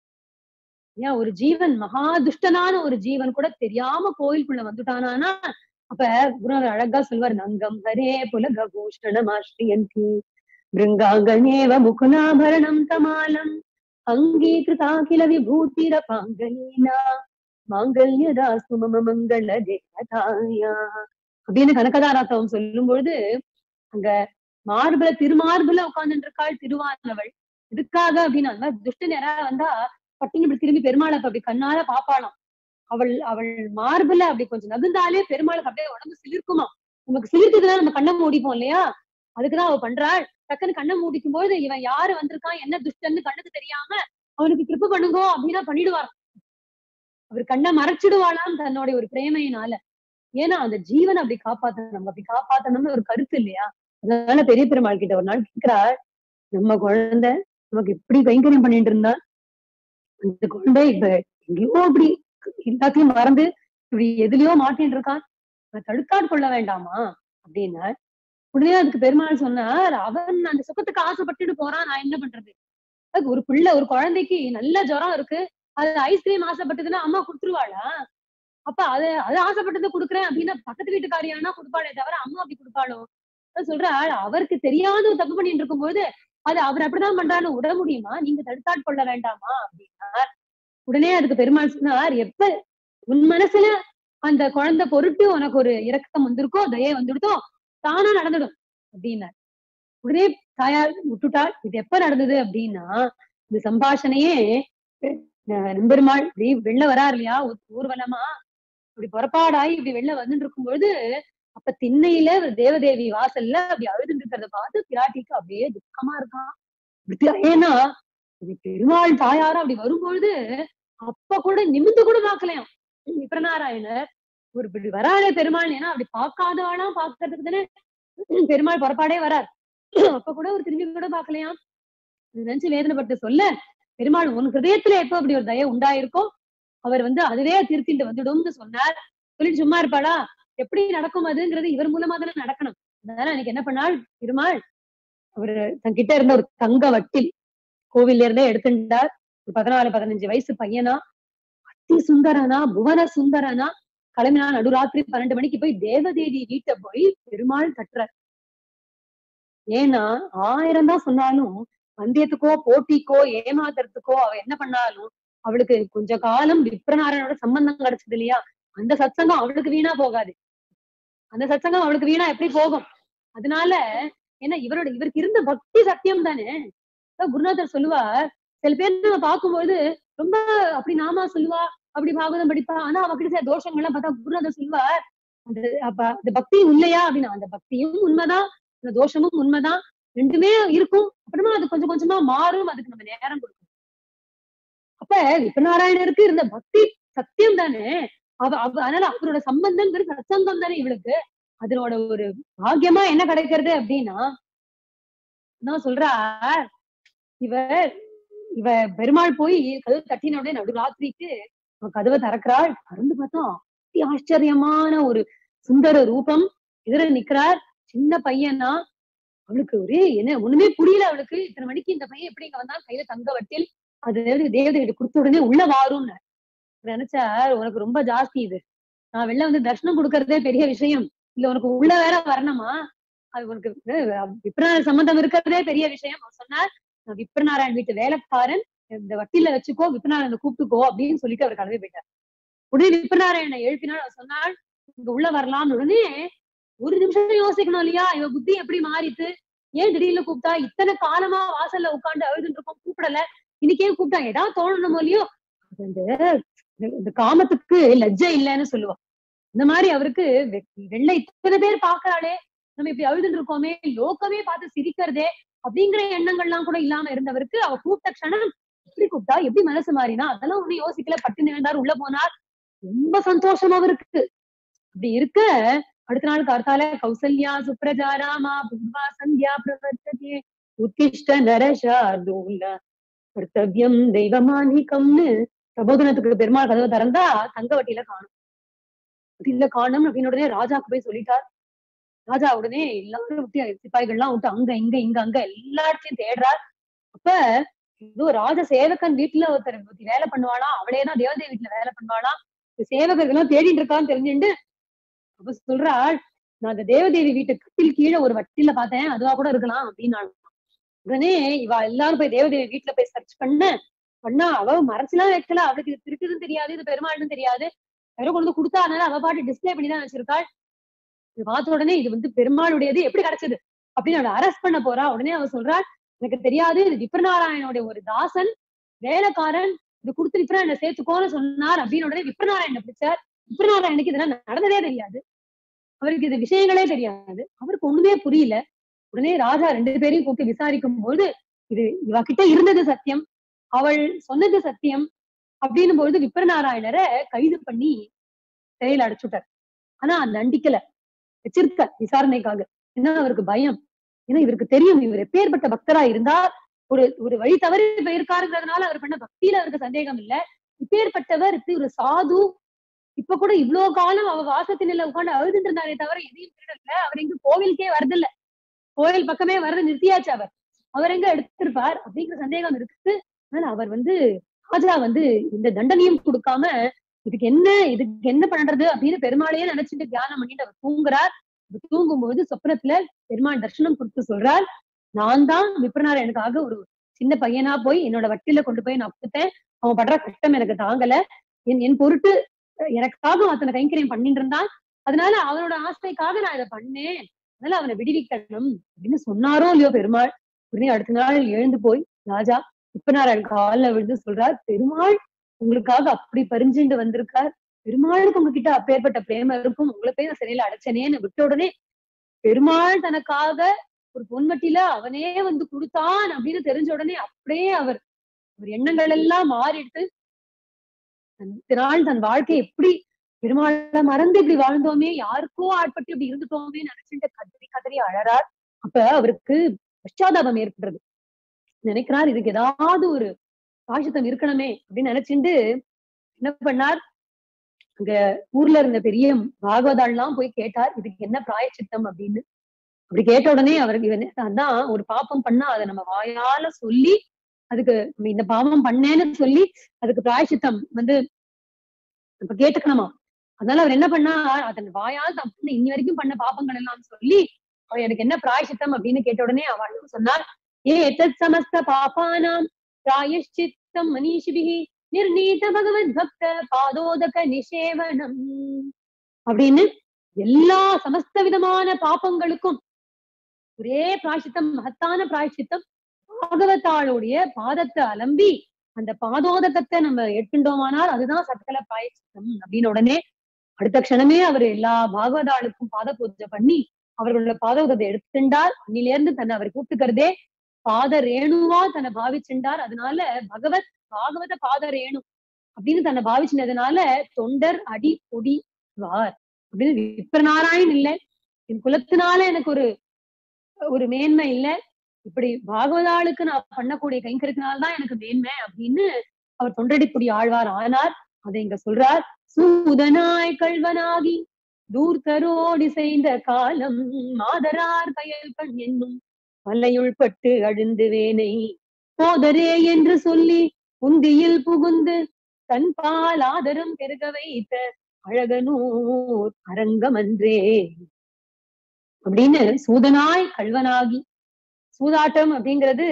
ஏன் ஒரு ஜீவன் மகா துஷ்டனான ஒரு ஜீவன் கூட தெரியாம கோயிலுக்குள்ள வந்துட்டானா அப்ப குருநாதர் அழகா சொல்வார், நங்கம் ஹரே புலக பூஷணமாஸ்ரீயந்தி பிருங்காங்கனேவ முகுலாபரணம் கமாலம் அங்கீகிருதாகில விபூதிர பாங்கலீனா மாங்கல்யதாஸ்து மம மங்கள தேவதாயா அப்படின்னு கனகதாராத்தவம் சொல்லும் பொழுது அங்க திருமார்புல உட்கார்ந்துட்டு இருக்காள் திருவானவள். இதுக்காக அப்படின்னா துஷ்டன் யாராவது வந்தா பட்டினி இப்படி திரும்பி பெருமாளை அப்படி கண்ணால பாப்பாளாம். அவள் மார்புல அப்படி கொஞ்சம் நகுந்தாலே பெருமாளுக்கு அப்படியே உடம்பு சிலிர்க்குமா. நமக்கு சிலிர்க்குதுதான் நம்ம கண்ணை மூடிப்போம் இல்லையா, அதுக்குதான் அவ பண்றாள். டக்குன்னு கண்ணை மூடிக்கும் போது இவன் யாரு வந்திருக்கான் என்ன துஷ்டன்னு கண்ணுக்கு தெரியாம அவனுக்கு கிருப்ப பண்ணுங்கோ அப்படின்னா பண்ணிடுவார். அவர் கண்ணை மறைச்சிடுவாளாம் தன்னுடைய ஒரு பிரேமையினால. ஏன்னா அந்த ஜீவனை அப்படி காப்பாத்தணும், நம்ம அப்படி காப்பாத்தணும்னு ஒரு கருத்து இல்லையா. அதனால பெரிய பெருமாள் கிட்ட ஒரு நாள் கேட்கிறாள், நம்ம குழந்தை நமக்கு இப்படி கைங்கரியம் பண்ணிட்டு இருந்தா, அந்த குழந்தை இப்ப எங்கேயோ அப்படி எல்லாத்தையும் மறந்து இப்படி எதுலயோ மாட்டின்னு இருக்கான், தடுக்காட் கொள்ள வேண்டாமா அப்படின்னா. உடனே அதுக்கு பெருமாள் சொன்னார், அவன் அந்த சுகத்துக்கு ஆசைப்பட்டுட்டு போறான், நான் என்ன பண்றது. ஒரு பிள்ளை ஒரு குழந்தைக்கு நல்ல ஜுரம் இருக்கு, அது ஐஸ்கிரீம் ஆசைப்பட்டதுன்னா அம்மா கொடுத்துருவாளா. அப்ப அது ஆசைப்பட்டதை கொடுக்குறேன் அப்படின்னா பக்கத்து வீட்டுக்காரியானா கொடுப்பாளே தவிர அம்மா அப்படி கொடுப்பாளோ. சொல்றாள், அவருக்கு தெரியாத ஒரு தப்பு பண்ணிட்டு இருக்கும்போது அது அவர் அப்படிதான் பண்றான்னு விட முடியுமா, நீங்க தடுத்தாட் கொள்ள வேண்டாமா அப்படின்னா. உடனே அதுக்கு பெருமாள் சொன்னார், எப்ப உன் மனசுல அந்த குழந்தை பொருட்டு உனக்கு ஒரு இரக்கம் வந்திருக்கோ தயை வந்துடுதோ தானா நடந்துடும் அப்படின்னார். உடனே தாயார் விட்டுட்டாள். இது எப்ப நடந்தது அப்படின்னா, இந்த சம்பாஷணையே நம்பெருமாள் வெளில வராரு இல்லையா ஊர்வலமா, இப்படி புறப்பாடாய் இப்படி வெளில வந்துட்டு இருக்கும் பொழுது அப்ப திண்ணையில தேவதேவி வாசல்ல அப்படி அழுதுட்டு இருக்கிறத பார்த்து பிராட்டிக்கு அப்படியே துக்கமா இருக்கான். ஏன்னா பெருமாள் தாயாரும் அப்படி வரும்பொழுது அப்ப கூட நிமிந்து கூட பாக்கலையாம் விப்ரநாராயணர். ஒரு இப்படி வராதே பெருமாள், ஏன்னா அப்படி பார்க்காதவாளாம் பாக்குறதுக்கு தானே பெருமாள் புறப்பாடே வரார். அப்ப கூட ஒரு திரும்பி கூட பாக்கலையாம். நினைச்சு வேதனைப்பட்டு சொல்ல, பெருமாள் உன் ஹிருதயத்துல எப்ப அப்படி ஒரு தயை உண்டாயிருக்கோ அவர் அதுவே திருத்திட்டு வந்துடும்னு சொன்னார். சொல்லிட்டு சும்மா இருப்பாளா, எப்படி நடக்கும் அதுங்கிறது இவர் மூலமா தானே நடக்கணும். அதனால அன்னைக்கு என்ன பண்ணாள் பெருமாள், அவரு தன்கிட்ட இருந்த ஒரு தங்க வட்டில் கோவில்ல இருந்தே எடுத்துட்டார். ஒரு 14-15 வயசு பையனா, அத்தி சுந்தரனா, புவன சுந்தரனா கிளம்பினா. நடுராத்திரி 12 மணிக்கு போய் தேவதேவி வீட்டை போய் பெருமாள் கட்டுறார். ஏன்னா 1000 தான் சொன்னாலும் பந்தயத்துக்கோ போட்டிக்கோ ஏமாத்துறதுக்கோ அவ என்ன பண்ணாலும் அவளுக்கு கொஞ்ச காலம் விப்ரநாராயணோட சம்பந்தம் கிடைச்சது இல்லையா, அந்த சத்சங்கம் அவளுக்கு வீணா போகாது. அந்த சத்சங்கம் அவளுக்கு வீணா எப்படி போகும்? அதனால ஏன்னா இவருக்கு இருந்த பக்தி சத்தியம் தானே. குருநாதர் சொல்லுவார், சில பேர் நம்ம பார்க்கும்போது ரொம்ப அப்படி நாமா சொல்லுவா, அப்படி பாகவதம் படிப்பா, ஆனா அவகிட்ட சில தோஷங்கள்லாம் பார்த்தா குருநாதர் சொல்லுவார், அந்த அப்ப அந்த பக்தியும் இல்லையா அப்படின்னா, அந்த பக்தியும் உண்மைதான், அந்த தோஷமும் உண்மைதான், ரெண்டுமே இருக்கும். அப்புறமா அது கொஞ்சம் கொஞ்சமா மாறும், அதுக்கு நம்ம நேரம் கொடுக்கணும். அப்ப விஸ்வநாராயணருக்கு இருந்த பக்தி சத்தியம் தானே. அதனால அவரோட சம்பந்தம்ங்கிறது சத்சங்கம் தானே இவளுக்கு. அதனோட ஒரு பாக்கியமா என்ன கிடைக்கிறது அப்படின்னா, நான் சொல்றா, இவ இவ பெருமாள் போய் கதவு தட்டின உடனே நடுராத்திரிக்கு கதவை திறக்கிறாள். திறந்து பார்த்தா அதி ஆச்சரியமான ஒரு சுந்தர ரூபம். எதிர நிக்கிறார். சின்ன பையனா, அவளுக்கு ஒரே என்ன ஒண்ணுமே புரியல அவளுக்கு. இத்தனை மணிக்கு இந்த பையன் எப்படி இங்க வந்தா, கையில தங்க வட்டில் அது தேவதை கிட்ட கொடுத்த உடனே உள்ள வாரும்னு நினைச்சா, உனக்கு ரொம்ப ஜாஸ்தி இது. நான் வெளில வந்து தர்ஷனம் கொடுக்கறதே பெரிய விஷயம், இல்ல உனக்கு உள்ள வேற வரணுமா? அது உனக்கு விப்ரநாராயண சம்பந்தம் இருக்கிறதே பெரிய விஷயம். அவர் சொன்னார், விப்ரநாராயண் வீட்டு வேலைக்காரன், இந்த வட்டில வச்சுக்கோ, விப்ரநாராயண கூப்பிட்டுக்கோ அப்படின்னு சொல்லிட்டு அவர் கலவே போயிட்டார். உடனே விப்ரநாராயண எழுப்பினாள். அவர் சொன்னாள், இங்க உள்ள வரலாம்னு. உடனே ஒரு நிமிஷம் யோசிக்கணும் இல்லையா, இவ புத்தி எப்படி மாறிட்டு, ஏன் திடீர்னு கூப்பிட்டா? இத்தனை காலமா வாசல்ல உட்காந்து அழுதுன்னு இருக்கோம், கூப்பிடல, இன்னைக்கே கூப்பிட்டா? ஏதாவது தோணணுமோ இல்லையோ. இந்த காமத்துக்கு லஜ்ஜை இல்லைன்னு சொல்லுவான். இந்த மாதிரி அவருக்கு வெள்ளை இத்தனை பேர் பாக்குறாளே, நம்ம இப்படி அழுதுன்னு இருக்கோமே, லோகமே பார்த்து சிரிக்கிறதே அப்படிங்கிற எண்ணங்கள்லாம் கூட இல்லாம இருந்தவருக்கு அவ கூப்பிட்ட க்ஷணம் எப்படி கூப்பிட்டா, எப்படி மனசு மாறினா, அதெல்லாம் ஒண்ணு யோசிக்கல. பட்டு நினைந்தார், உள்ள போனார். ரொம்ப சந்தோஷம் அவருக்கு. அப்படி இருக்க அடுத்த நாள் கார்த்தால கௌசல்யா சுப்ரஜா ராமா பூர்வா சந்தியா பிரவர்த்ததே உத்திஷ்ட நரசார்தூல கர்த்தவியம் தெய்வமானிகம்னு பிரபோதனத்துக்கு பெருமாள் கதவை திறந்தா தங்க வட்டியில காணும். வட்டியில காணும் அப்படின்னு உடனே ராஜாக்கு போய் சொல்லிட்டார். ராஜா உடனே எல்லாரும் விட்டு சிப்பாய்கள்லாம் விட்டு அங்க இங்க இங்க அங்க எல்லா இடத்தையும் தேடுறார். அப்ப ஏதோ ராஜ சேவகன் வீட்டுல ஒருத்தர் வேலை பண்ணுவாளாம், அவளேதான் தேவதேவி வீட்டுல வேலை பண்ணுவாளாம். சேவகர்கள் எல்லாம் தேடிட்டு இருக்கான்னு தெரிஞ்சுட்டு அப்ப சொல்றாள், நான் அந்த தேவதேவி வீட்டு கட்டில் கீழே ஒரு வட்டில பார்த்தேன், அதுவா கூட இருக்கலாம் அப்படின்னு. உடனே இவ எல்லாரும் போய் தேவதேவி வீட்டுல போய் சர்ச் பண்ணா அவ மறைச்சுலாம் வைக்கல. அவளுக்கு இது திருக்குதுன்னு தெரியாது, இது பெருமாள்னு தெரியாது. யாரோ கொண்டு கொடுத்தா, அதனால அவ பாட்டு டிஸ்பிளே பண்ணிதான் வச்சிருக்காள். இது பார்த்த உடனே இது வந்து பெருமாளுடையது, எப்படி கிடைச்சது அப்படின்னு அவளை அரெஸ்ட் பண்ண போறா. உடனே அவ சொல்றாள், எனக்கு தெரியாது, இது விப்ரநாராயணனுடைய ஒரு தாசன் வேலைக்காரன், இது கொடுத்துருக்கிறா என்ன சேர்த்துக்கோன்னு சொன்னார் அப்படின்னு. உடனே விப்ரநாராயணனை பிடிச்சார். விப்ரநாராயணுக்கு இதெல்லாம் நடந்ததே தெரியாது, அவருக்கு இது விஷயங்களே தெரியாது, அவருக்கு ஒண்ணுமே புரியல. உடனே ராஜா 2 பேரையும் கூப்பிட்டு விசாரிக்கும் போது, இது இவ கிட்ட இருந்தது சத்தியம், அவள் சொன்னது சத்தியம் அப்படின்னும் பொழுது விப்ரநாராயணரை கைது பண்ணி சிறையில அடைச்சுட்டார். ஆனா தண்டிக்கல, வச்சிருக்க விசாரணைக்காக. ஏன்னா அவருக்கு பயம். ஏன்னா இவருக்கு தெரியும் இவர் எப்பேற்பட்ட பக்தரா இருந்தா, ஒரு வழி தவறி போயிருக்காருங்கிறதுனால அவர் பண்ண பக்தியில அவருக்கு சந்தேகம் இல்ல. இப்பேற்பட்டவர் இப்படி ஒரு சாது, இப்ப கூட இவ்வளவு காலம் அவ வாசத்தினில உட்காந்து அழுதுட்டு இருந்தாரே தவிர எதையும் திருடல. அவர் எங்க கோவிலுக்கே வரதில்ல, கோயில் பக்கமே வரது நிறுத்தியாச்சு. அவர் எங்க எடுத்திருப்பார் அப்படிங்கிற சந்தேகம் இருக்கு. அதனால அவர் வந்து ராஜா வந்து இந்த தண்டனையும் கொடுக்காம இதுக்கு என்ன பண்றது அப்படின்னு பெருமாளையே நினைச்சிட்டு தியானம் பண்ணிட்டு அவர் தூங்குறார். தூங்கும்போது சொப்னத்துல பெருமாள் தரிசனம் கொடுத்து சொல்றார், நான் தான் விப்ரநாராயணனுக்காக ஒரு சின்ன பையனா போய் என்னோட வட்டில கொண்டு போய் நான் கொடுத்தேன். அவன் படுற கஷ்டம் எனக்கு தாங்கல, என் பொருட்டு எனக்காக அத்தனை கைங்கரியம் பண்ணிட்டு இருந்தான், அதனால அவனோட ஆசைக்காக நான் இதை பண்ணேன், அதனால அவனை விடுவிக்கணும் அப்படின்னு சொன்னாரோ இல்லையோ பெருமாள். உடனே அடுத்த நாள் எழுந்து போய் ராஜா விப்ரநாராயணன் காலில் விழுந்து சொல்றார், பெருமாள் உங்களுக்காக அப்படி பரிஞ்சுண்டு வந்திருக்கார், பெருமாளுக்கு உங்ககிட்ட அப்பேற்பட்ட பிரேமம் இருக்கும், உங்களை போய் நான் சிறையில அடைச்சனேன்னு விட்ட உடனே பெருமாள் தனக்காக ஒரு பொன்வட்டில அவனே வந்து கொடுத்தான் அப்படின்னு தெரிஞ்ச உடனே அப்படியே அவர் எண்ணங்கள் எல்லாம் மாறிடுத்து. நாள் தன் வாழ்க்கை எப்படி பெருமாளை மறந்து இப்படி வாழ்ந்தோமே, யாருக்கோ ஆட்பட்டு இப்படி இருந்துட்டோமே நினைச்சுட்டு கதறி கதறி அழறார். அப்ப அவருக்கு பச்சாதாபம் ஏற்படுறது. நினைக்கிறார், இதுக்கு ஏதாவது ஒரு பாஷத்தம் இருக்கணுமே அப்படின்னு நினைச்சுட்டு என்ன பண்ணார், அங்க ஊர்ல இருந்த பெரிய பாகவதாள்லாம் போய் கேட்டார், இதுக்கு என்ன பிராயச்சித்தம் அப்படின்னு. அப்படி கேட்ட உடனே அவருக்கு அதான் ஒரு பாப்பம் பண்ணா அதை நம்ம வாயால சொல்லி அதுக்கு இந்த பாவம் பண்ணேன்னு சொல்லி அதுக்கு பிராயச்சித்தம் வந்து இப்ப கேட்டுக்கணுமா. அதனால அவர் என்ன பண்ணா, அதன் வாயால் தான் இன்னி வரைக்கும் பண்ண பாப்பங்கள் எல்லாம் சொல்லி எனக்கு என்ன பிராயசித்தம் அப்படின்னு கேட்ட உடனே அவள் சொன்னார், ஏ தத் சமஸ்த பாபானாம் பிராயஷ்சித்தம் மனிஷிபிஹி நிர்ணீத பகவத் பக்த பாதோதக நிஷேவனம் அப்படின்னு எல்லா சமஸ்த விதமான பாப்பங்களுக்கும் ஒரே பிராயசித்தம், மகத்தான பிராயசித்தம் பாகவத்தாளுடைய பாதத்தை அலம்பி அந்த பாதோதகத்தை நம்ம எடுத்துட்டோமானால் அதுதான் சக்கல பிராயசித்தம் அப்படின்னு உடனே அடுத்த க்ஷணமே அவர் எல்லா பாகவதாளுக்கும் பாத பூஜை பண்ணி அவர்களோட பாதோதத்தை எடுத்துட்டார். அன்னிலிருந்து தன்னை அவர் கூப்பிட்டுக்கிறதே பாத ரேணுவா தன்னை பாவிச்சுட்டார். அதனால பாகவத பாத ரேணு அப்படின்னு தன்னை பாவிச்சினதுனால தொண்டர் அடி பொடி வார் அப்படின்னு விப்ரநாராயண் இல்லை, என் குலத்தினால எனக்கு ஒரு மேன்மை இல்லை, இப்படி பாகவதாளுக்கு நான் பண்ணக்கூடிய கைங்கரியத்தினால்தான் எனக்கு மேன்மை அப்படின்னு அவர் தொண்டடிப்புடி ஆழ்வார் ஆனார். அதை இங்க சொல்றார். சூதனாய் கல்வனாகி தூர்த்தரோடி செய்த காலம் மாதரார் பயல் கண் என்னும் வலையுள் பட்டு அழுந்து வேனை போதரே என்று சொல்லி உந்தியில் புகுந்து தன் பால் ஆதரம் பெருக வைத்த அழகனூர் அரங்கமன்றே அப்படின்னு சூதனாய் கல்வனாகி. சூதாட்டம் அப்படிங்கிறது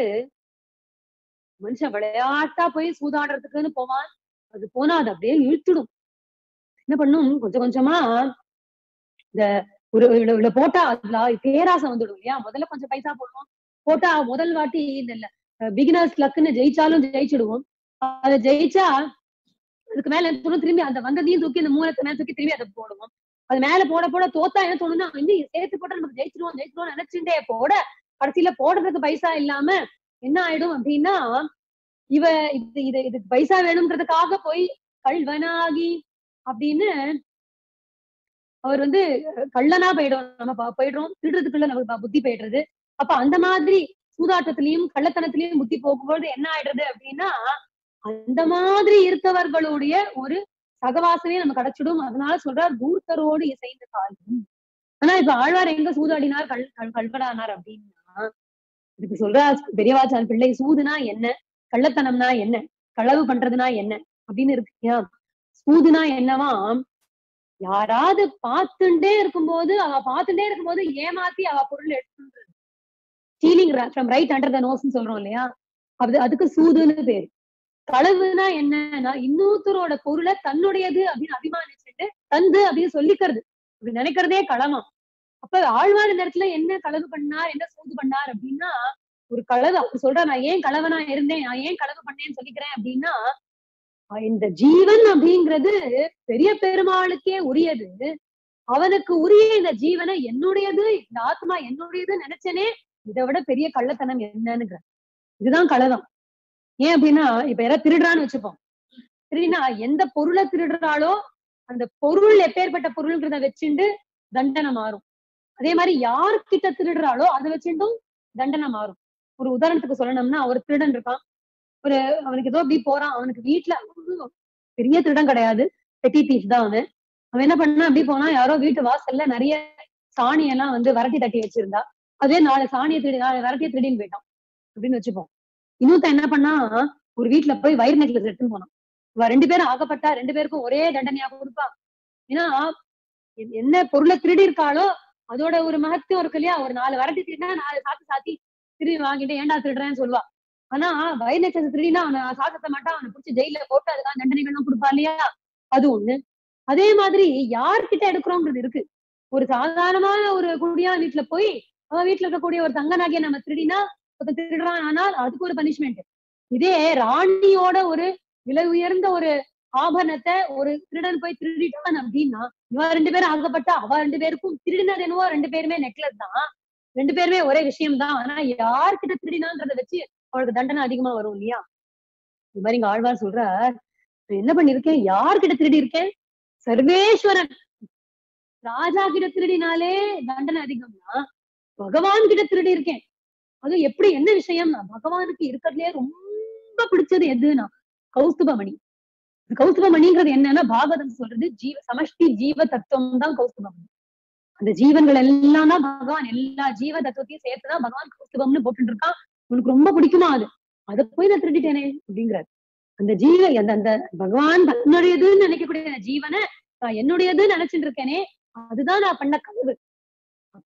மனுஷன் விளையாட்டா போய் சூதாடுறதுக்குன்னு போவான். அது போனா அது அப்படியே இழுத்துடும். என்ன பண்ணும், கொஞ்சம் கொஞ்சமா இந்த ஒரு போட்டா அதுல பேராசம் வந்துடும் இல்லையா. முதல்ல கொஞ்சம் பைசா போடுவோம், போட்டா முதல் வாட்டி இந்த பிகினர்ஸ் லக்குன்னு ஜெயிச்சாலும் ஜெயிச்சிடுவோம். அதை ஜெயிச்சா அதுக்கு மேல திரும்பி அந்த வந்ததையும் தூக்கி அந்த மூலத்தை மேல தூக்கி திரும்பி அதை போடுவோம். அது மேல போட போட தோத்தா என்ன தோணும்னா இன்னும் சேர்த்து போட்டா நமக்கு ஜெயிச்சிருவோம் நினைச்சுட்டே போட கடைசியில போடுறதுக்கு பைசா இல்லாம என்ன ஆயிடும் அப்படின்னா இதுக்கு பைசா வேணும்ன்றதுக்காக போய் கல்வனாகி அப்படின்னு அவர் கள்ளனா போயிடுறோம், திருடுறதுக்குள்ள நமக்கு புத்தி போயிடுறது. அப்ப அந்த மாதிரி சூதாட்டத்திலையும் கள்ளத்தனத்திலையும் புத்தி போகும்போது என்ன ஆயிடுறது அப்படின்னா அந்த மாதிரி இருக்கவர்களுடைய ஒரு சகவாசமே நம்ம கிடைச்சிடும். அதனால சொல்றார் தூர்த்தரோடு இசைந்த காலம். ஆனா இப்ப ஆழ்வார் எங்க சூதாடினார் கல்வனானார் அப்படின்னா இதுக்கு சொல்றார் பெரியவாச்சான் பிள்ளை. சூதுனா என்ன, கள்ளத்தனம்னா என்ன, களவு பண்றதுனா என்ன அப்படின்னு இருக்கு. சூதுனா என்னவா, யாராவது பார்த்துட்டே இருக்கும்போது ஏமாத்தி அவ பொருள் எடுத்துன்றது, stealing from right under the நோஸ்ன்னு சொல்றோம் இல்லையா, அதுக்கு சூதுன்னு பேரு. களவுனா என்னன்னா இன்னொருத்தரோட பொருளை தன்னுடையது அப்படின்னு அபிமானிச்சுட்டு தந்து அப்படின்னு சொல்லிக்கிறது, அப்படி நினைக்கிறதே களவம். அப்ப ஆழ்வார் இந்த இடத்துல என்ன களவு பண்ணார், என்ன சூது பண்ணார் அப்படின்னா ஒரு களவு. அப்படி சொல்ற நான் ஏன் களவனா இருந்தேன், நான் ஏன் களவு பண்ணேன்னு சொல்லிக்கிறேன் அப்படின்னா இந்த ஜீவன் அப்படிங்கிறது பெரிய பெருமாளுக்கே உரியது. அவனுக்கு உரிய இந்த ஜீவனை என்னுடையது, இந்த ஆத்மா என்னுடையது நினைச்சனே, இதை விட பெரிய கள்ளத்தனம் என்னன்னுங்கிற இதுதான் களவம். ஏன் அப்படின்னா இப்ப யாராவது திருடுறான்னு வச்சுப்போம், திருடினா எந்த பொருளை திருடுறாளோ அந்த பொருள் எப்பேற்பட்ட பொருள்ன்றத வச்சுட்டு தண்டனை மாறும். அதே மாதிரி யாருக்கிட்ட திருடுறாளோ அதை வச்சுட்டும் தண்டனை மாறும். ஒரு உதாரணத்துக்கு சொல்லணும்னா ஒரு திருடன் இருக்கான், அவனுக்கு ஏதோ அப்படி போறான், அவனுக்கு வீட்டுல பெரிய திருடன் கிடையாது, பெட்டி தீஃப் தான் அவன் என்ன பண்ணா அப்படி போனா யாரோ வீட்டு வாசல்ல நிறைய சாணியெல்லாம் வரட்டி தட்டி வச்சிருந்தா, அதே 4 சாணியை வரட்டிய திருடின்னு போயிட்டான் அப்படின்னு வச்சுப்போம். இன்னொருத்த என்ன பண்ணா ஒரு வீட்டுல போய் வயிறு நெக்லஸ் எடுத்துன்னு போனான். 2 பேரும் ஆகப்பட்டா 2 பேருக்கும் ஒரே தண்டனையா கொடுப்பா. ஏன்னா என்ன பொருளை திருடி இருக்காளோ அதோட ஒரு மகத்துவம் இருக்கு இல்லையா. ஒரு 4 வரட்டி திருடினா 4 சாத்தி திருடி வாங்கிட்டு ஏன்டா திருடுறேன்னு சொல்லுவா. ஆனா வயிறு நெக்லஸ் திருடினா அவனை சாத்த மாட்டான், அவனை பிடிச்சி ஜெயில போட்டு அதுதான் தண்டனைகள்லாம் கொடுப்பா இல்லையா. அது ஒண்ணு. அதே மாதிரி யார்கிட்ட எடுக்கிறோம்ன்றது இருக்கு. ஒரு சாதாரணமான ஒரு குடியா வீட்டுல போய் அவன் வீட்டுல இருக்கக்கூடிய ஒரு தங்க நகையை நம்ம திருடினா திருடுறான், ஆனால் அதுக்கு ஒரு பனிஷ்மெண்ட். இதே ராணியோட ஒரு விலை உயர்ந்த ஒரு ஆபரணத்தை ஒரு திருடன் போய் திருடிட்டான் அப்படின்னா இவன் 2 பேரும் ஆகப்பட்டா அவ 2 பேருக்கும் திருடினது என்னவோ 2 பேருமே நெக்லஸ் தான், 2 பேருமே ஒரே விஷயம்தான். ஆனா யார்கிட்ட திருடினான்றதை வச்சு அவளுக்கு தண்டனை அதிகமா வரும் இல்லையா. இது மாதிரி இங்க ஆழ்வார் சொல்றார், என்ன பண்ணிருக்கேன், யார்கிட்ட திருடி இருக்கேன், சர்வேஸ்வரன் ராஜா கிட்ட திருடினாலே தண்டனை அதிகம்னா பகவான் கிட்ட திருடி இருக்கேன். அதுவும் எப்படி, என்ன விஷயம், பகவானுக்கு இருக்கிறதுலே ரொம்ப பிடிச்சது எதுனா கௌஸ்துபமணி. கௌஸ்துபமணிங்கிறது என்னன்னா பாகவதம் சொல்றது சமஷ்டி ஜீவ தத்துவம் தான் கௌஸ்துபமணி. அந்த ஜீவன்கள் எல்லாம் தான் பகவான், எல்லா ஜீவ தத்துவத்தையும் சேர்த்துதான் பகவான் கௌஸ்துபம்னு போட்டுட்டு இருக்கான். உனக்கு ரொம்ப பிடிக்குமா அதை போய் நான் திருடிட்டேனே அப்படிங்கிறார். அந்த அந்த பகவான் தன்னுடையதுன்னு நினைக்கக்கூடிய ஜீவனை நான் என்னுடையதுன்னு நினைச்சுட்டு இருக்கேனே, அதுதான் நான் பண்ண கனவு.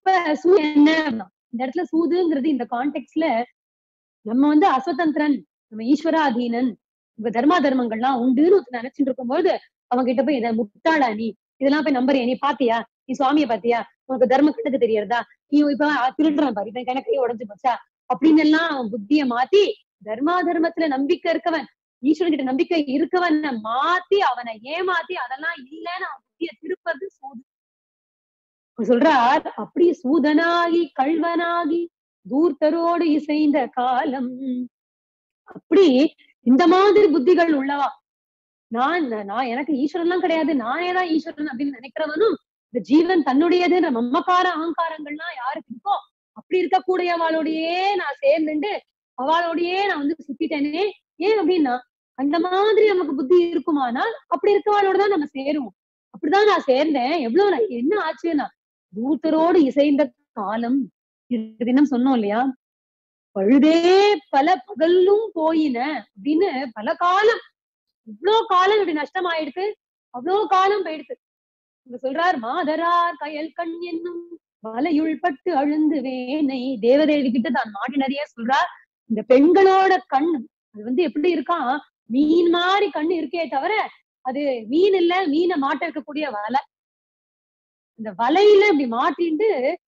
இப்ப சூது என்ன, இந்த இடத்துல சூதுங்கிறது இந்த கான்டெக்ட்ல நம்ம அஸ்வதந்திரன், நம்ம ஈஸ்வராதீனன், இப்ப தர்மா தர்மங்கள்லாம் உண்டுன்னு நினைச்சுட்டு இருக்கும்போது அவங்க கிட்ட போய் இதை முட்டாளா நீ இதெல்லாம் போய் நம்புறியா, நீ பாத்தியா, நீ சுவாமியை பாத்தியா, உனக்கு தர்ம கணக்கு தெரியறதா, நீ இப்ப திருடுறான் பாரு, இப்ப கணக்கையே உடஞ்சு போச்சா அப்படின்னு எல்லாம் புத்திய மாத்தி தர்மா தர்மத்துல நம்பிக்கை இருக்கவன், ஈஸ்வரன் கிட்ட நம்பிக்கை இருக்கவன் மாத்தி அவனை ஏமாத்தி அதெல்லாம் இல்லைன்னு அவன் புத்திய திருப்பது சூது. சொல்றார், அப்படி சூதனாகி கல்வனாகி தூர்த்தரோடு இசைந்த காலம். அப்படி இந்த மாதிரி புத்திகள் உள்ளவா, நான் எனக்கு ஈஸ்வரன் எல்லாம் கிடையாது, நானேதான் ஈஸ்வரன் அப்படின்னு நினைக்கிறவனும், இந்த ஜீவன் தன்னுடையது மம்மக்கார அகங்காரங்கள்லாம் யாருக்கு இருக்கோ அப்படி இருக்கக்கூடியவாளோடையே நான் சேர்ந்துட்டு அவளோடையே நான் சுத்திட்டேனே. ஏன் அப்படின்னா அந்த மாதிரி நமக்கு புத்தி இருக்குமானால் அப்படி இருக்கவாளோடதான் நம்ம சேருவோம். அப்படிதான் நான் சேர்ந்தேன். எவ்வளவு என்ன ஆச்சுன்னா, தூத்தரோடு இசைந்த காலம் தினம் சொன்னோம் இல்லையா, பழுதே பல பகலும் போயின அப்படின்னு பல காலம், இவ்வளவு காலம் இப்படி நஷ்டம் ஆயிடுத்து, அவ்வளவு காலம் போயிடுத்து. இங்க சொல்றார், மாதரார் கயல் கண் என்னும் வலையுள் பட்டு அழுந்து வேனை. தேவதேவி கிட்ட தான் மாட்டினரைய சொல்றார், இந்த பெண்களோட கண் அது எப்படி இருக்கான், மீன் மாதிரி கண்ணு இருக்கே தவிர அது மீன் இல்ல, மீனை மாட்ட இருக்கக்கூடிய வலை. இந்த வலையில இப்படி மாட்டிண்டு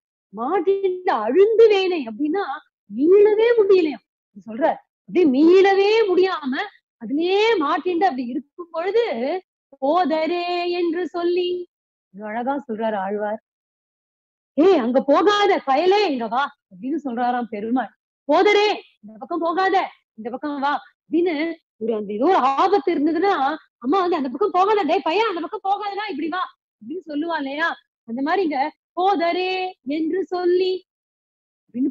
அழுந்து வேனை அப்படின்னா மீளவே முடியலையா சொல்ற, அப்படியே மீளவே முடியாம அதுலயே மாட்டிண்டு அப்படி இருக்கும் பொழுது போதரே என்று சொல்லி அழகா சொல்றாரு ஆழ்வார். அங்க போகாத கயலே இங்க வா அப்படின்னு சொல்றாராம் பெருமாள். போதரே இந்த பக்கம் போகாத, இந்த பக்கம் வா அப்படின்னு அந்த ஏதோ ஆபத்து இருந்ததுன்னா அம்மா அந்த பக்கம் போகாத, டே பையன் அந்த பக்கம் போகாதனா இப்படி வா அப்படின்னு சொல்லுவா இல்லையா, அந்த மாதிரி இங்க போதரே என்று சொல்லி அப்படின்னு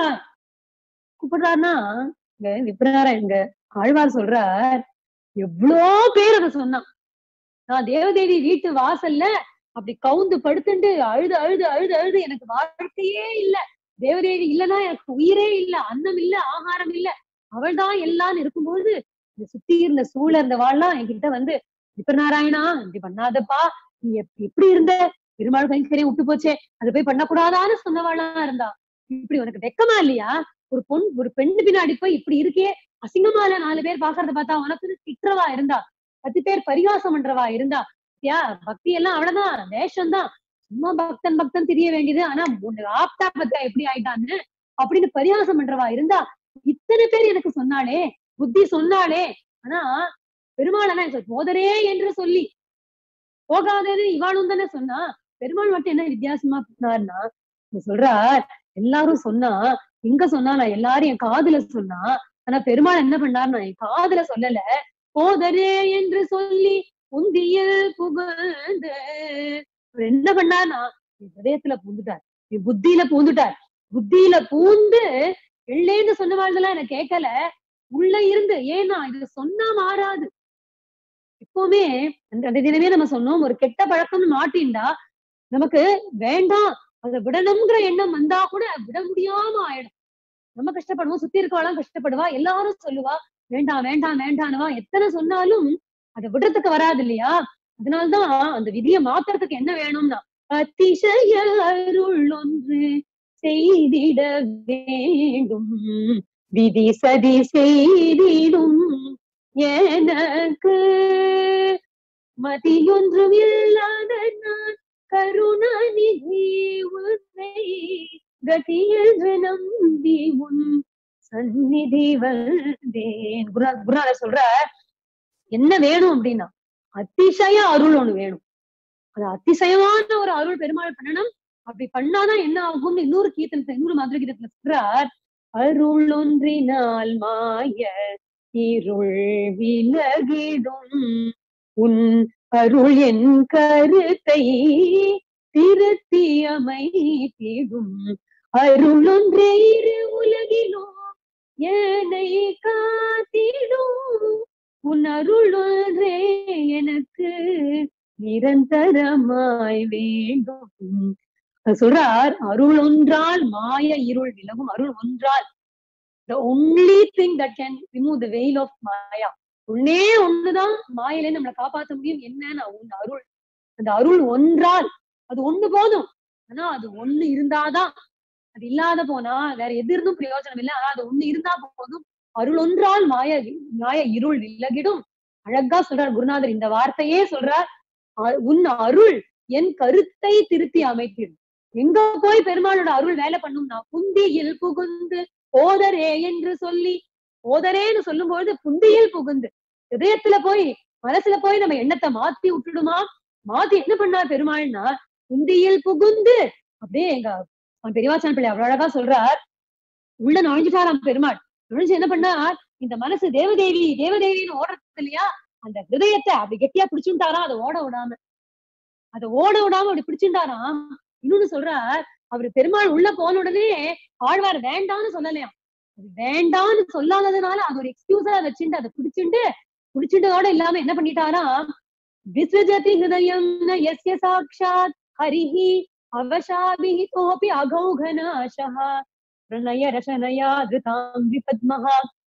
கூப்பிடுறாருன்னா இங்க விப்ரநாராயண இங்க ஆழ்வார் சொல்றார், எவ்வளோ பேர் அதை சொன்னான். நான் தேவதேவி வீட்டு வாசல்ல அப்படி கவுந்து படுத்துண்டு அழுது அழுது அழுது அழுது எனக்கு வாழ்க்கையே இல்ல, தேவதேவி இல்லைன்னா எனக்கு உயிரே இல்ல, அன்னம் இல்ல, ஆகாரம் இல்ல, அவள் தான் எல்லாம் இருக்கும்போது இந்த சுத்தி இருந்த சூழ இருந்த வாழலாம் என்கிட்ட விப்ரநாராயணா இப்படி பண்ணாதப்பா, நீ எப்படி இருந்த, பெருமாள் கைங்கரியம் விட்டு போச்சே, அதை போய் பண்ணக்கூடாதான்னு சொன்னவாளா இருந்தா, இப்படி உனக்கு வெக்கமா இல்லையா, ஒரு பெண்ணு பின்னாடி போய் இப்படி இருக்கே, அசிங்கமால 4 பேர் பாக்குறத பார்த்தா உனக்கு திட்டுறவா இருந்தா, 10 பேர் பரிகாசம் பண்றவா இருந்தா, பக்தி எல்லாம் அவ்வளவுதான், வேஷம்தான், சும்மா பக்தன் பக்தன் தெரிய வேண்டியது, ஆனா உனக்கு ஆப்தா பத்தா எப்படி ஆயிட்டான்னு அப்படின்னு பரிகாசம் பண்றவா இருந்தா, இத்தனை பேர் எனக்கு சொன்னாலே, புத்தி சொன்னாலே, ஆனா பெருமாள் போதரே என்று சொல்லி போகாதது இவாளும் தானே சொன்னா, பெருமாள் மட்டும் என்ன வித்தியாசமா சொன்னார்னா சொல்றார், எல்லாரும் சொன்னா எங்க சொன்னா, நான் எல்லாரும் என் காதுல சொன்னா, ஆனா பெருமாள் என்ன பண்ணாருன்னா என் காதுல சொல்லல, போதரே என்று சொல்லி உந்தியில் புகழ்ந்து என்ன பண்ணார்னா என் இதயத்துல பூந்துட்டார், என் புத்தியில பூந்துட்டார். புத்தியில பூந்து எள்ளேன்னு சொன்னவாழ்லாம் எனக்கு கேட்கல, உள்ள இருந்து, ஏன்னா இது சொன்னா மாறாது. எப்பவுமே அந்த தினமே நம்ம சொன்னோம், ஒரு கெட்ட பழக்கம்னு மாட்டின்டா நமக்கு வேண்டாம் அதை விடணுங்கிற எண்ணம் வந்தா கூட விட முடியாம ஆயிடும். நம்ம கஷ்டப்படுவோம், சுத்தி இருக்கவாலாம் கஷ்டப்படுவா, எல்லாரும் சொல்லுவா வேண்டாம் வேண்டாம் வேண்டான்னுவா, எத்தனை சொன்னாலும் அதை விடுறதுக்கு வராது இல்லையா. அதனால்தான் அந்த விதியை மாத்துறதுக்கு என்ன வேணும்னா, அதிசய அருள் ஒன்று செய்திட வேண்டும், விதி சதி செய்திடும் எனக்கு மதியொன்றும் இல்லாத நான் கருணாநிதி உன்னை கதி என்று நம்பி உன் சந்நிதி வந்தேன். குருநாதர் சொல்ற, என்ன வேணும் அப்படின்னா அதிசய அருள் ஒண்ணு வேணும். அது அதிசயமான ஒரு அருள் பெருமாள் பண்ணணும். அப்படி பண்ணாதான் என்ன ஆகும்னு இன்னொரு கீர்த்தனத்துல, இன்னொரு மதுரை கீதத்துல சொல்றார், அருள் ஒன்றினால் மாய இருள் விலகிடும், உன் அருள் என் கருத்தை திருத்தி அமைத்திடும், அருள் ஒன்றே இரு உலகிலோ என்னை காத்திடும், உன் அருள் ஒன்றே எனக்கு நிரந்தரமாய் வேண்டும். சொல்றார், அருள் ஒன்றால் மாய இருள் விலகும். அருள் ஒன்றால், the only thing that can remove the veil of Maya, ஒன்னே ஒண்ணுதான் மாயிலே நம்மளை காப்பாற்ற முடியும், என்னன்னா உன் அருள். அந்த அருள் ஒன்றால், அது ஒண்ணு போதும், ஆனா அது ஒண்ணு இருந்தாதான், அது இல்லாத போனா வேற எது இருந்தும் பிரயோஜனம் இல்லை. ஆனா அது ஒண்ணு இருந்தா போதும். அருள் ஒன்றால் மாய இருள் விலகிடும். அழகா சொல்றார் குருநாதர். இந்த வார்த்தையே சொல்றார். உன் அருள் என் கருத்தை திருத்தி அமைத்திடும். எங்க போய் பெருமாளோட அருள் வேலை பண்ணும்னா, புந்தியில் புகுந்து போதரே என்று சொல்லி, போதரேன்னு சொல்லும்போது புந்தியில் புகுந்து இதயத்துல போய் மனசுல போய் நம்ம எண்ணத்தை மாத்தி விட்டுடுமா. மாத்தி என்ன பண்ணார் பெருமாள்னா, புந்தியில் புகுந்து அப்படியே எங்க பெரியவாச்சான் பிள்ளை அவ்வளவு அழகா சொல்றார். உள்ள நுழைஞ்சுட்டாராம் பெருமாள். நுழைஞ்சு என்ன பண்ணார், இந்த மனசு தேவதேவி தேவதேவின்னு ஓடுறது இல்லையா, அந்த ஹிருதயத்தை அப்படி கெட்டியா பிடிச்சுட்டாராம். அதை ஓட விடாம அப்படி பிடிச்சுட்டாராம். இன்னொன்னு சொல்றார், அவரு பெருமாள் உள்ள போன உடனே ஆழ்வார் வேண்டான்னு சொல்லலையாம். அது வேண்டான்னு சொல்லாததுனால அது ஒரு எக்ஸ்கியூஸா வச்சுட்டு அதை பிடிச்சுட்டோட இல்லாம என்ன பண்ணிட்டாராம், விஸ்வஜதி ஹிருதயம் ந யஸ்ய சாக்ஷாத் ஹரிஹி அவசாபிஹிதோபி அகௌகநாசஹ பிரணய ரசனயா திருதாம் விபத்மஹ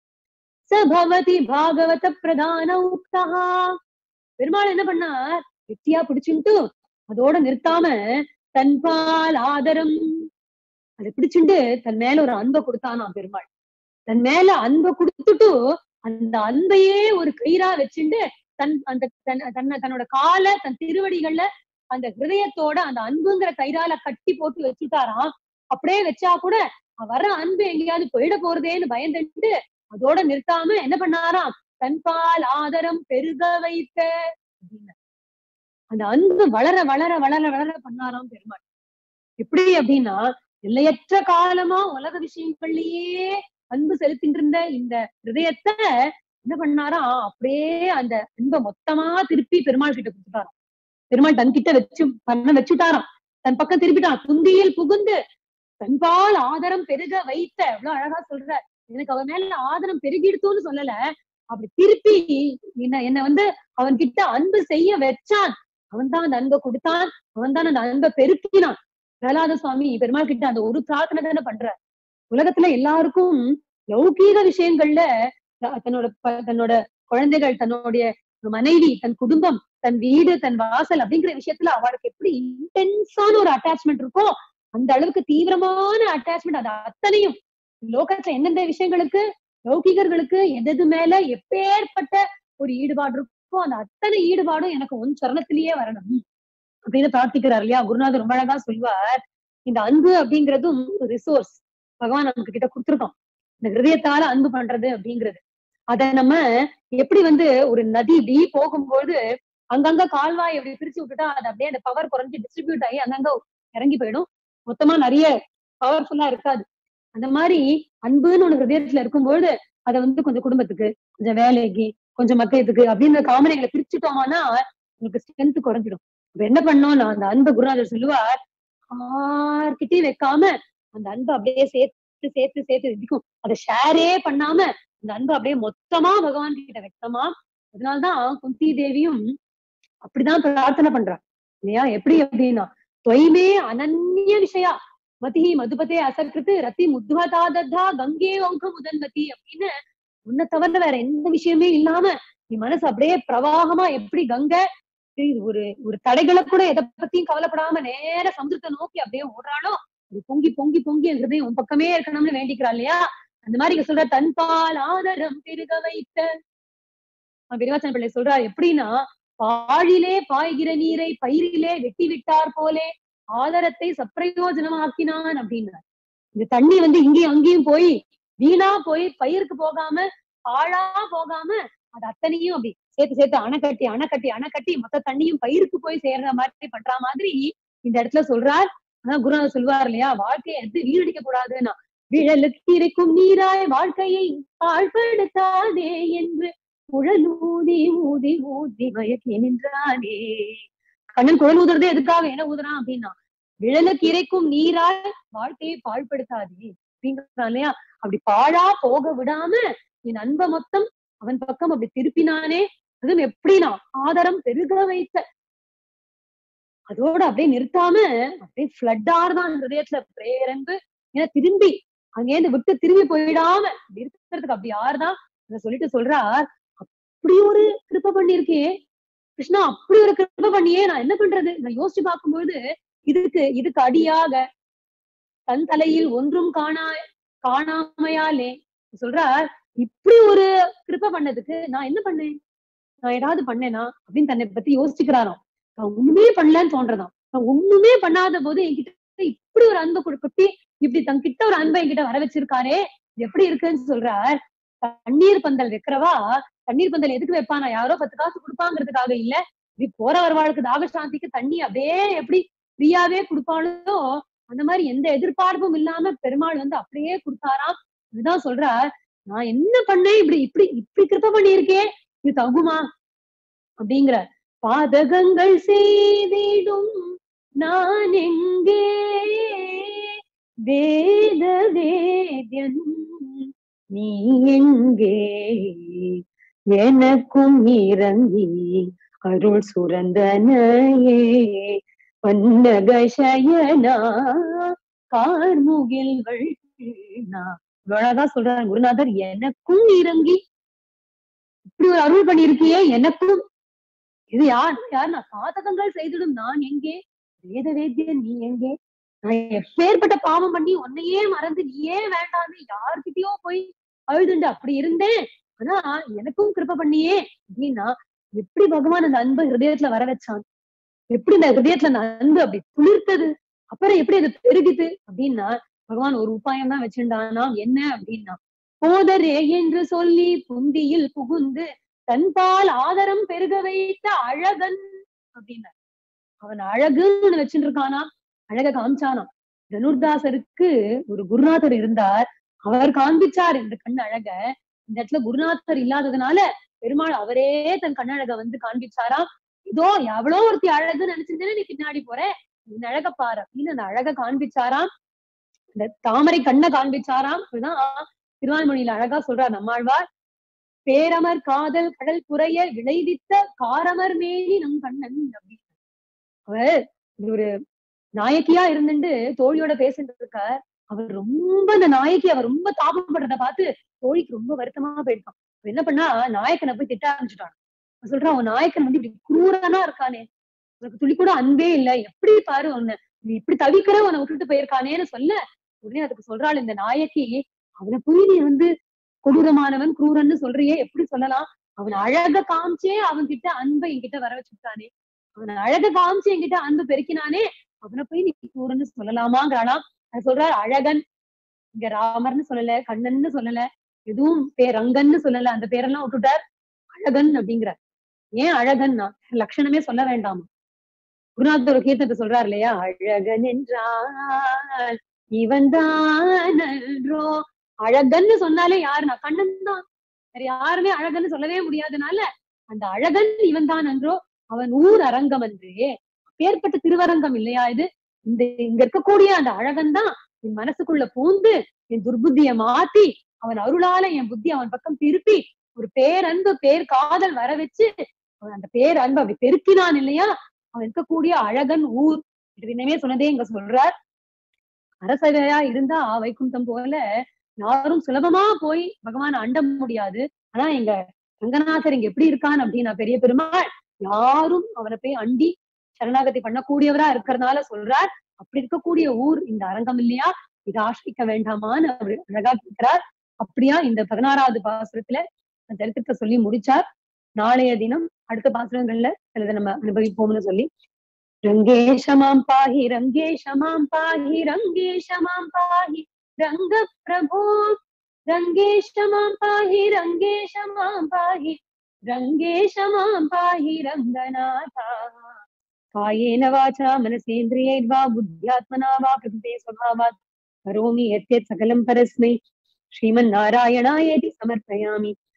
சபவதி பாகவத பிரதான உக்தஹ. பெருமாள் என்ன பண்ணார், கெட்டியா பிடிச்சுட்டு அதோட நிறுத்தாம தன்பால் ஆதரம் அதை பிடிச்சுட்டு தன் மேல ஒரு அன்பை கொடுத்தானாம் பெருமாள். தன் மேல அன்பை கொடுத்துட்டு அந்த அன்பையே ஒரு கயிறா வச்சுட்டு தன்னோட கால தன் திருவடிகள்ல அந்த ஹிருதயத்தோட அந்த அன்புங்கிற கயிறால கட்டி போட்டு வச்சுட்டாராம். அப்படியே வச்சா கூட வர அன்பு எங்கேயாவது போயிட போறதேன்னு பயந்துட்டு அதோட நிறுத்தாம என்ன பண்ணாராம், தன்பால் ஆதரம் பெருக வைத்த அந்த அன்பு வளர வளர வளர வளர பண்ணாராம் பெருமாள். எப்படி அப்படின்னா, எல்லையற்ற காலமா உலக விஷயங்கள்லயே அன்பு செலுத்திட்டு இருந்த இந்த ஹிருதயத்தை என்ன பண்ணாரா, அப்படியே அந்த அன்பை மொத்தமா திருப்பி பெருமாள் கிட்ட கொடுத்துட்டாராம். பெருமாள் தன் கிட்ட வச்சுட்டாராம். தன் பக்கம் திருப்பிட்டான். புந்தியில் புகுந்து தன்பால் ஆதரம் பெருக வைத்த. எவ்வளவு அழகா சொல்ற. எனக்கு அவன் மேல ஆதரம் பெருகிடுத்தோன்னு சொல்லல, அப்படி திருப்பி என்ன அவன் கிட்ட அன்பு செய்ய வச்சான். அவன் தான் அந்த அன்பை கொடுத்தான். அவன் தான் அந்த அன்பை பெருக்கினான். பிரகலாத சுவாமி பெருமாள் கிட்ட அந்த ஒரு பிரார்த்தனை தானே பண்ற. உலகத்துல எல்லாருக்கும் லௌகீக விஷயங்கள்ல தன்னோட குழந்தைகள், தன்னுடைய மனைவி, தன் குடும்பம், தன் வீடு, தன் வாசல் அப்படிங்கிற விஷயத்துல அவளுக்கு எப்படி இன்டென்ஸான ஒரு அட்டாச்மெண்ட் இருக்கோ அந்த அளவுக்கு தீவிரமான அட்டாச்மெண்ட். அது அத்தனையும் லோகத்துல எந்தெந்த விஷயங்களுக்கு லௌகிகர்களுக்கு எது மேல எப்பேற்பட்ட ஒரு ஈடுபாடு இருக்கோ அந்த அத்தனை ஈடுபாடும் எனக்கு உன் சரணத்திலேயே வரணும் அப்படின்னு பிரார்த்திக்கிறார் இல்லையா குருநாதர். ரொம்ப அழகா சொல்வார், இந்த அன்பு அப்படிங்கிறதும் ரிசோர்ஸ் பகவான் நமக்கு கிட்ட கொடுத்துருக்கோம். இந்த ஹிருதயத்தால அன்பு பண்றது அப்படிங்கிறது அத நம்ம எப்படி ஒரு நதி இப்படி போகும்போது அங்கங்க கால்வாய் எப்படி பிரிச்சு விட்டுட்டா அது அப்படியே அந்த பவர் குறைஞ்சு டிஸ்ட்ரிபியூட் ஆகி அங்கங்க இறங்கி போயிடும். மொத்தமா நிறைய பவர்ஃபுல்லா இருக்காது. அந்த மாதிரி அன்புன்னு ஒண்ணு ஹிருதயத்துல இருக்கும்போது அதை கொஞ்சம் குடும்பத்துக்கு, கொஞ்சம் வேலைக்கு, கொஞ்சம் மக்களுக்கு அப்படின்னு காமனைகளை பிரிச்சுட்டோம்னா உங்களுக்கு ஸ்ட்ரென்த் குறைஞ்சிடும். இப்ப என்ன பண்ணோம்னா அந்த அன்பை குருநாதர் சொல்லுவார், யார்கிட்டயும் வைக்காம அந்த அன்பை அப்படியே சேர்த்து சேர்த்து சேர்த்து இருக்கும். அதை ஷேரே பண்ணாம அந்த அன்பை அப்படியே மொத்தமா பகவான் கிட்ட வைக்கமா. அதனால்தான் குந்தி தேவியும் அப்படிதான் பிரார்த்தனை பண்றான் இல்லையா. எப்படி அப்படின்னா, தொய்மே அனன்ய விஷயா மதிஹி மதுபதே அசர்கிருத்து ரத்தி முத்வதா தத்தா கங்கே ஒங்க முதன்மதி அப்படின்னு உன்னை தவிர வேற எந்த விஷயமே இல்லாம நீ மனசு அப்படியே பிரவாகமா எப்படி கங்கை ஒரு ஒரு தடைகளை கூட எதை பத்தியும் கவலைப்படாம நேர சமுத்திரத்தை நோக்கி அப்படியே ஓடுறாளோ அது பொங்கி பொங்கி பொங்கி ஹிருதயம் உன் பக்கமே இருக்கணும்னு வேண்டிக்கிறா இல்லையா. அந்த மாதிரி இங்க சொல்ற தன்பால் ஆதரம் பெருக வைத்த விரிவாச்சன பிள்ளை சொல்றா. எப்படின்னா, பாழிலே பாய்கிற நீரை பயிரிலே வெட்டி விட்டார் போலே ஆதரத்தை சப்பிரயோஜனமாக்கினான் அப்படின்னார். இந்த தண்ணி இங்கேயும் அங்கேயும் போய் வீணா போய் பயிருக்கு போகாம பாழா போகாம அது அத்தனையும் அப்படி சேர்த்து சேர்த்து அணைக்கட்டி அணைக்கட்டி அணைக்கட்டி மொத்த தண்ணியும் பயிருக்கு போய் சேர்ற மாதிரி பண்ற மாதிரி இந்த இடத்துல சொல்றார். ஆனா குருநாதர் சொல்வார் இல்லையா, வாழ்க்கையை எது வீணடிக்க கூடாதுன்னா, விழலுக்கு இருக்கும் நீராய் வாழ்க்கையை பாழ்படுத்தாதே என்று குழல் ஊதி ஊதி ஊதி மயக்கி நின்றானே. கண்ணன் குழல் ஊதுறதே எதுக்காக, என்ன ஊதுறான் அப்படின்னா, விழலுக்கு இறைக்கும் நீராய் வாழ்க்கையை பாழ்படுத்தாதே அப்படிங்கிறான் இல்லையா. அப்படி பாழா போக விடாம என் அன்பை மொத்தம் அவன் பக்கம் அப்படி திருப்பினானே. அதுவும் எப்படின்னா, ஆதரம் பெருக வைத்த. அதோட அப்படியே நிறுத்தாம அப்படியே ஃபிளட்டார்தான் ஹிருதயத்துல பிரேரன்பு. ஏன்னா திரும்பி அங்கேருந்து விட்டு திரும்பி போயிடாம இருக்கிறதுக்கு அப்படி யாருதான் சொல்லிட்டு சொல்றார், அப்படி ஒரு கிருபை பண்ணிருக்கே கிருஷ்ணா, அப்படி ஒரு கிருபை பண்ணியே நான் என்ன பண்றது. நான் யோசிச்சு பார்க்கும்போது இதுக்கு அடியாக தன் தலையில் ஒன்றும் காணாமையாலே சொல்றார். இப்படி ஒரு கிருபை பண்ணதுக்கு நான் என்ன பண்ணேன், நான் ஏதாவது பண்ணேனா அப்படின்னு தன்னை பத்தி யோசிச்சுக்கிறாராம். நான் ஒண்ணுமே பண்ணலன்னு தோன்றதாம். நான் ஒண்ணுமே பண்ணாத போது என்கிட்ட இப்படி ஒரு அன்பை கொட்டி இப்படி தன்கிட்ட ஒரு அன்பை என்கிட்ட வர வச்சிருக்காரே, எப்படி இருக்குன்னு சொல்றார். தண்ணீர் பந்தல் வைக்கிறவா தண்ணீர் பந்தல் எதுக்கு வைப்பானா, யாரோ 10 காசு கொடுப்பாங்கிறதுக்காக இல்ல, இப்படி போற வரவாளுக்கு தாக சாந்திக்கு தண்ணி அப்படியே எப்படி ஃப்ரீயாவே கொடுப்பாளோ அந்த மாதிரி எந்த எதிர்பார்ப்பும் இல்லாம பெருமாள் வந்து அப்படியே கொடுத்தாராம். இதுதான் சொல்றார். நான் என்ன பண்ணேன், இப்படி இப்படி இப்படி கிருப்பை பண்ணியிருக்கேன், இது தகுமா அப்படிங்கிற. பாதகங்கள் செய்திடும் நான் எங்கே, வேத வேத்யன் நீ எங்கே, எனக்கும் இறங்கி அருள் சுரந்தனையே, பன்னக சயனா கார்முகில் வள்ளினா. இவ்வளவுதான் சொல்றாரு குருநாதர். எனக்கும் இறங்கி இப்படி ஒரு அருள் பண்ணியிருக்கியே, எனக்கும். இது யாருன்னா பாதகங்கள் செய்திடும் நான் எங்கே, வேத வேத்தியன் நீ எங்கே. நான் எப்பேற்பட்ட பாவம் பண்ணி உன்னையே மறந்து நீயே வேண்டான்னு யாருக்கிட்டயோ போய் அழுதுண்டு அப்படி இருந்தேன். ஆனா எனக்கும் கிருபை பண்ணியே அப்படின்னா எப்படி பகவான் அந்த அன்பு ஹிருதயத்துல வர வச்சான், எப்படி இந்த ஹிருதயத்துல அந்த அன்பு அப்படி துளிர்த்தது, அப்புறம் எப்படி அது பெருகுது அப்படின்னா பகவான் ஒரு உபாயம் தான் வச்சிருந்தானா. என்ன அப்படின்னா, போதரே என்று சொல்லி புந்தியில் புகுந்து தன்பால் ஆதரம் பெருக வைத்த அழகன் அப்படின்னா. அவன் அழகுன்னு வச்சுட்டு இருக்கானா, அழக காமிச்சானாம். தனுர்தாசருக்கு ஒரு குருநாதர் இருந்தார். அவர் காண்பிச்சார் இந்த கண் அழக. இந்த இடத்துல குருநாதர் இல்லாததுனால பெருமாள் அவரே தன் கண்ணழக வந்து காண்பிச்சாராம். இதோ எவ்வளோ ஒருத்தி அழகுன்னு நினைச்சிருந்தேன்னு நீ பின்னாடி போற, இந்த அழக பாரு அப்படின்னு அந்த அழக காண்பிச்சாராம். இந்த தாமரை கண்ணை காண்பிச்சாராம். அப்படிதான் திருவாய்மொழியில அழகா சொல்றார் நம்மாழ்வார். பேரமர் காதல் கடல் புறைய விளைவித்த காரமர் மேனி நம் கண்ணன் அப்படின்னு. அவர் ஒரு நாயக்கியா இருந்துட்டு தோழியோட பேசிட்டு இருக்கார். அவர் ரொம்ப அந்த நாயக்கி அவர் ரொம்ப தாபப்படுறத பார்த்து தோழிக்கு ரொம்ப வருத்தமா போயிருக்கான். என்ன பண்ணா நாயக்கனை போய் திட்ட ஆரம்பிச்சுட்டான். சொல்றான், உன் நாயக்கன் வந்து இப்படி குரூரனா இருக்கானே, உனக்கு துளி கூட அன்பே இல்லை, எப்படி பாரு உன்னை நீ இப்படி தவிக்கிற உன்னை விட்டுட்டு போயிருக்கானேன்னு சொல்ல, உடனே அதுக்கு சொல்றாள் இந்த நாயக்கி, அவனை போய் நீ வந்து கொடூரமானவன் குரூரன்னு சொல்றியே, எப்படி சொல்லலாம், அவன் அழக காமிச்சே அவன் கிட்ட அன்பை என்கிட்ட வர வச்சுட்டானே, அவன் அழக காமிச்சு என்கிட்ட அன்பு பெருக்கினானே, அவனை போய் நீ குரூரன்னு சொல்லலாமாங்கிறானாம். அது சொல்றாரு அழகன். இங்க ராமர்னு சொல்லல, கண்ணன்னு சொல்லல, எதுவும் ரங்கன்னு சொல்லல, அந்த பேரெல்லாம் விட்டுட்டார், அழகன் அப்படிங்கிற. ஏன் அழகன்னா லட்சணமே சொல்ல வேண்டாமா. குருநாதர் ஒரு கீர்த்தனத்தை சொல்றாரு இல்லையா, அழகன் என்றால் இவன் தானோ. அழகன்னு சொன்னாலே யாருன்னா கண்ணன் தான், வேற யாருமே அழகன்னு சொல்லவே முடியாதனால அந்த அழகன் இவன் தான் என்றோ, அவன் ஊர் அரங்கம் என்றே. பேர்பட்ட திருவரங்கம் இல்லையா இது, இங்க இருக்கக்கூடிய அந்த அழகன் தான் என் மனசுக்குள்ள பூந்து என் துர்புத்திய மாத்தி அவன் அருளால என் புத்தி அவன் பக்கம் திருப்பி ஒரு பேரன்பு பேர் காதல் வர வச்சு அவன் அந்த பேரன்பு அப்படி பெருக்கினான் இல்லையா. அவன் இருக்கக்கூடிய அழகன் ஊர் இனிமே சொன்னதே இங்க சொல்றார். அரசவையா இருந்தா வைகுண்டம் போல யாரும் சுலபமா போய் பகவான் அண்ட முடியாது. ஆனா எங்க ரங்கநாதர் இங்க எப்படி இருக்கான் அப்படின்னா, பெரிய பெருமாள் யாரும் அவனை போய் அண்டி சரணாகதி பண்ணக்கூடியவரா இருக்கிறதுனால சொல்றார், அப்படி இருக்கக்கூடிய ஊர் இந்த அரங்கம் இல்லையா, இதை ஆசிரிக்க வேண்டாமான்னு அவர் அழகா கேட்கிறார். அப்படியா இந்த 16வது பாசுரத்துல சரித்திரத்தை சொல்லி முடிச்சார். நாளைய தினம் அடுத்த பாசுரங்கள்ல சிலதை நம்ம அனுபவிப்போம்னு சொல்லி, ரங்கேஷமாம் பாஹி ரங்கேஷமாம் பாஹி ரங்கேஷமாம் பாஹி ரங்க பிரபோ ரங்கேஷமாம் பாஹி ரங்கேஷமாம் பாஹி ரங்கேஷமாம் பாஹி ரங்கநாதா. காயேன வாச்சா मनसेन्द्रियैर्वा बुद्ध्यात्मना वा प्रकृते स्वभावात् करोमि यत् सकलं परस्मै श्रीमन्नारायणायेति समर्पयामि.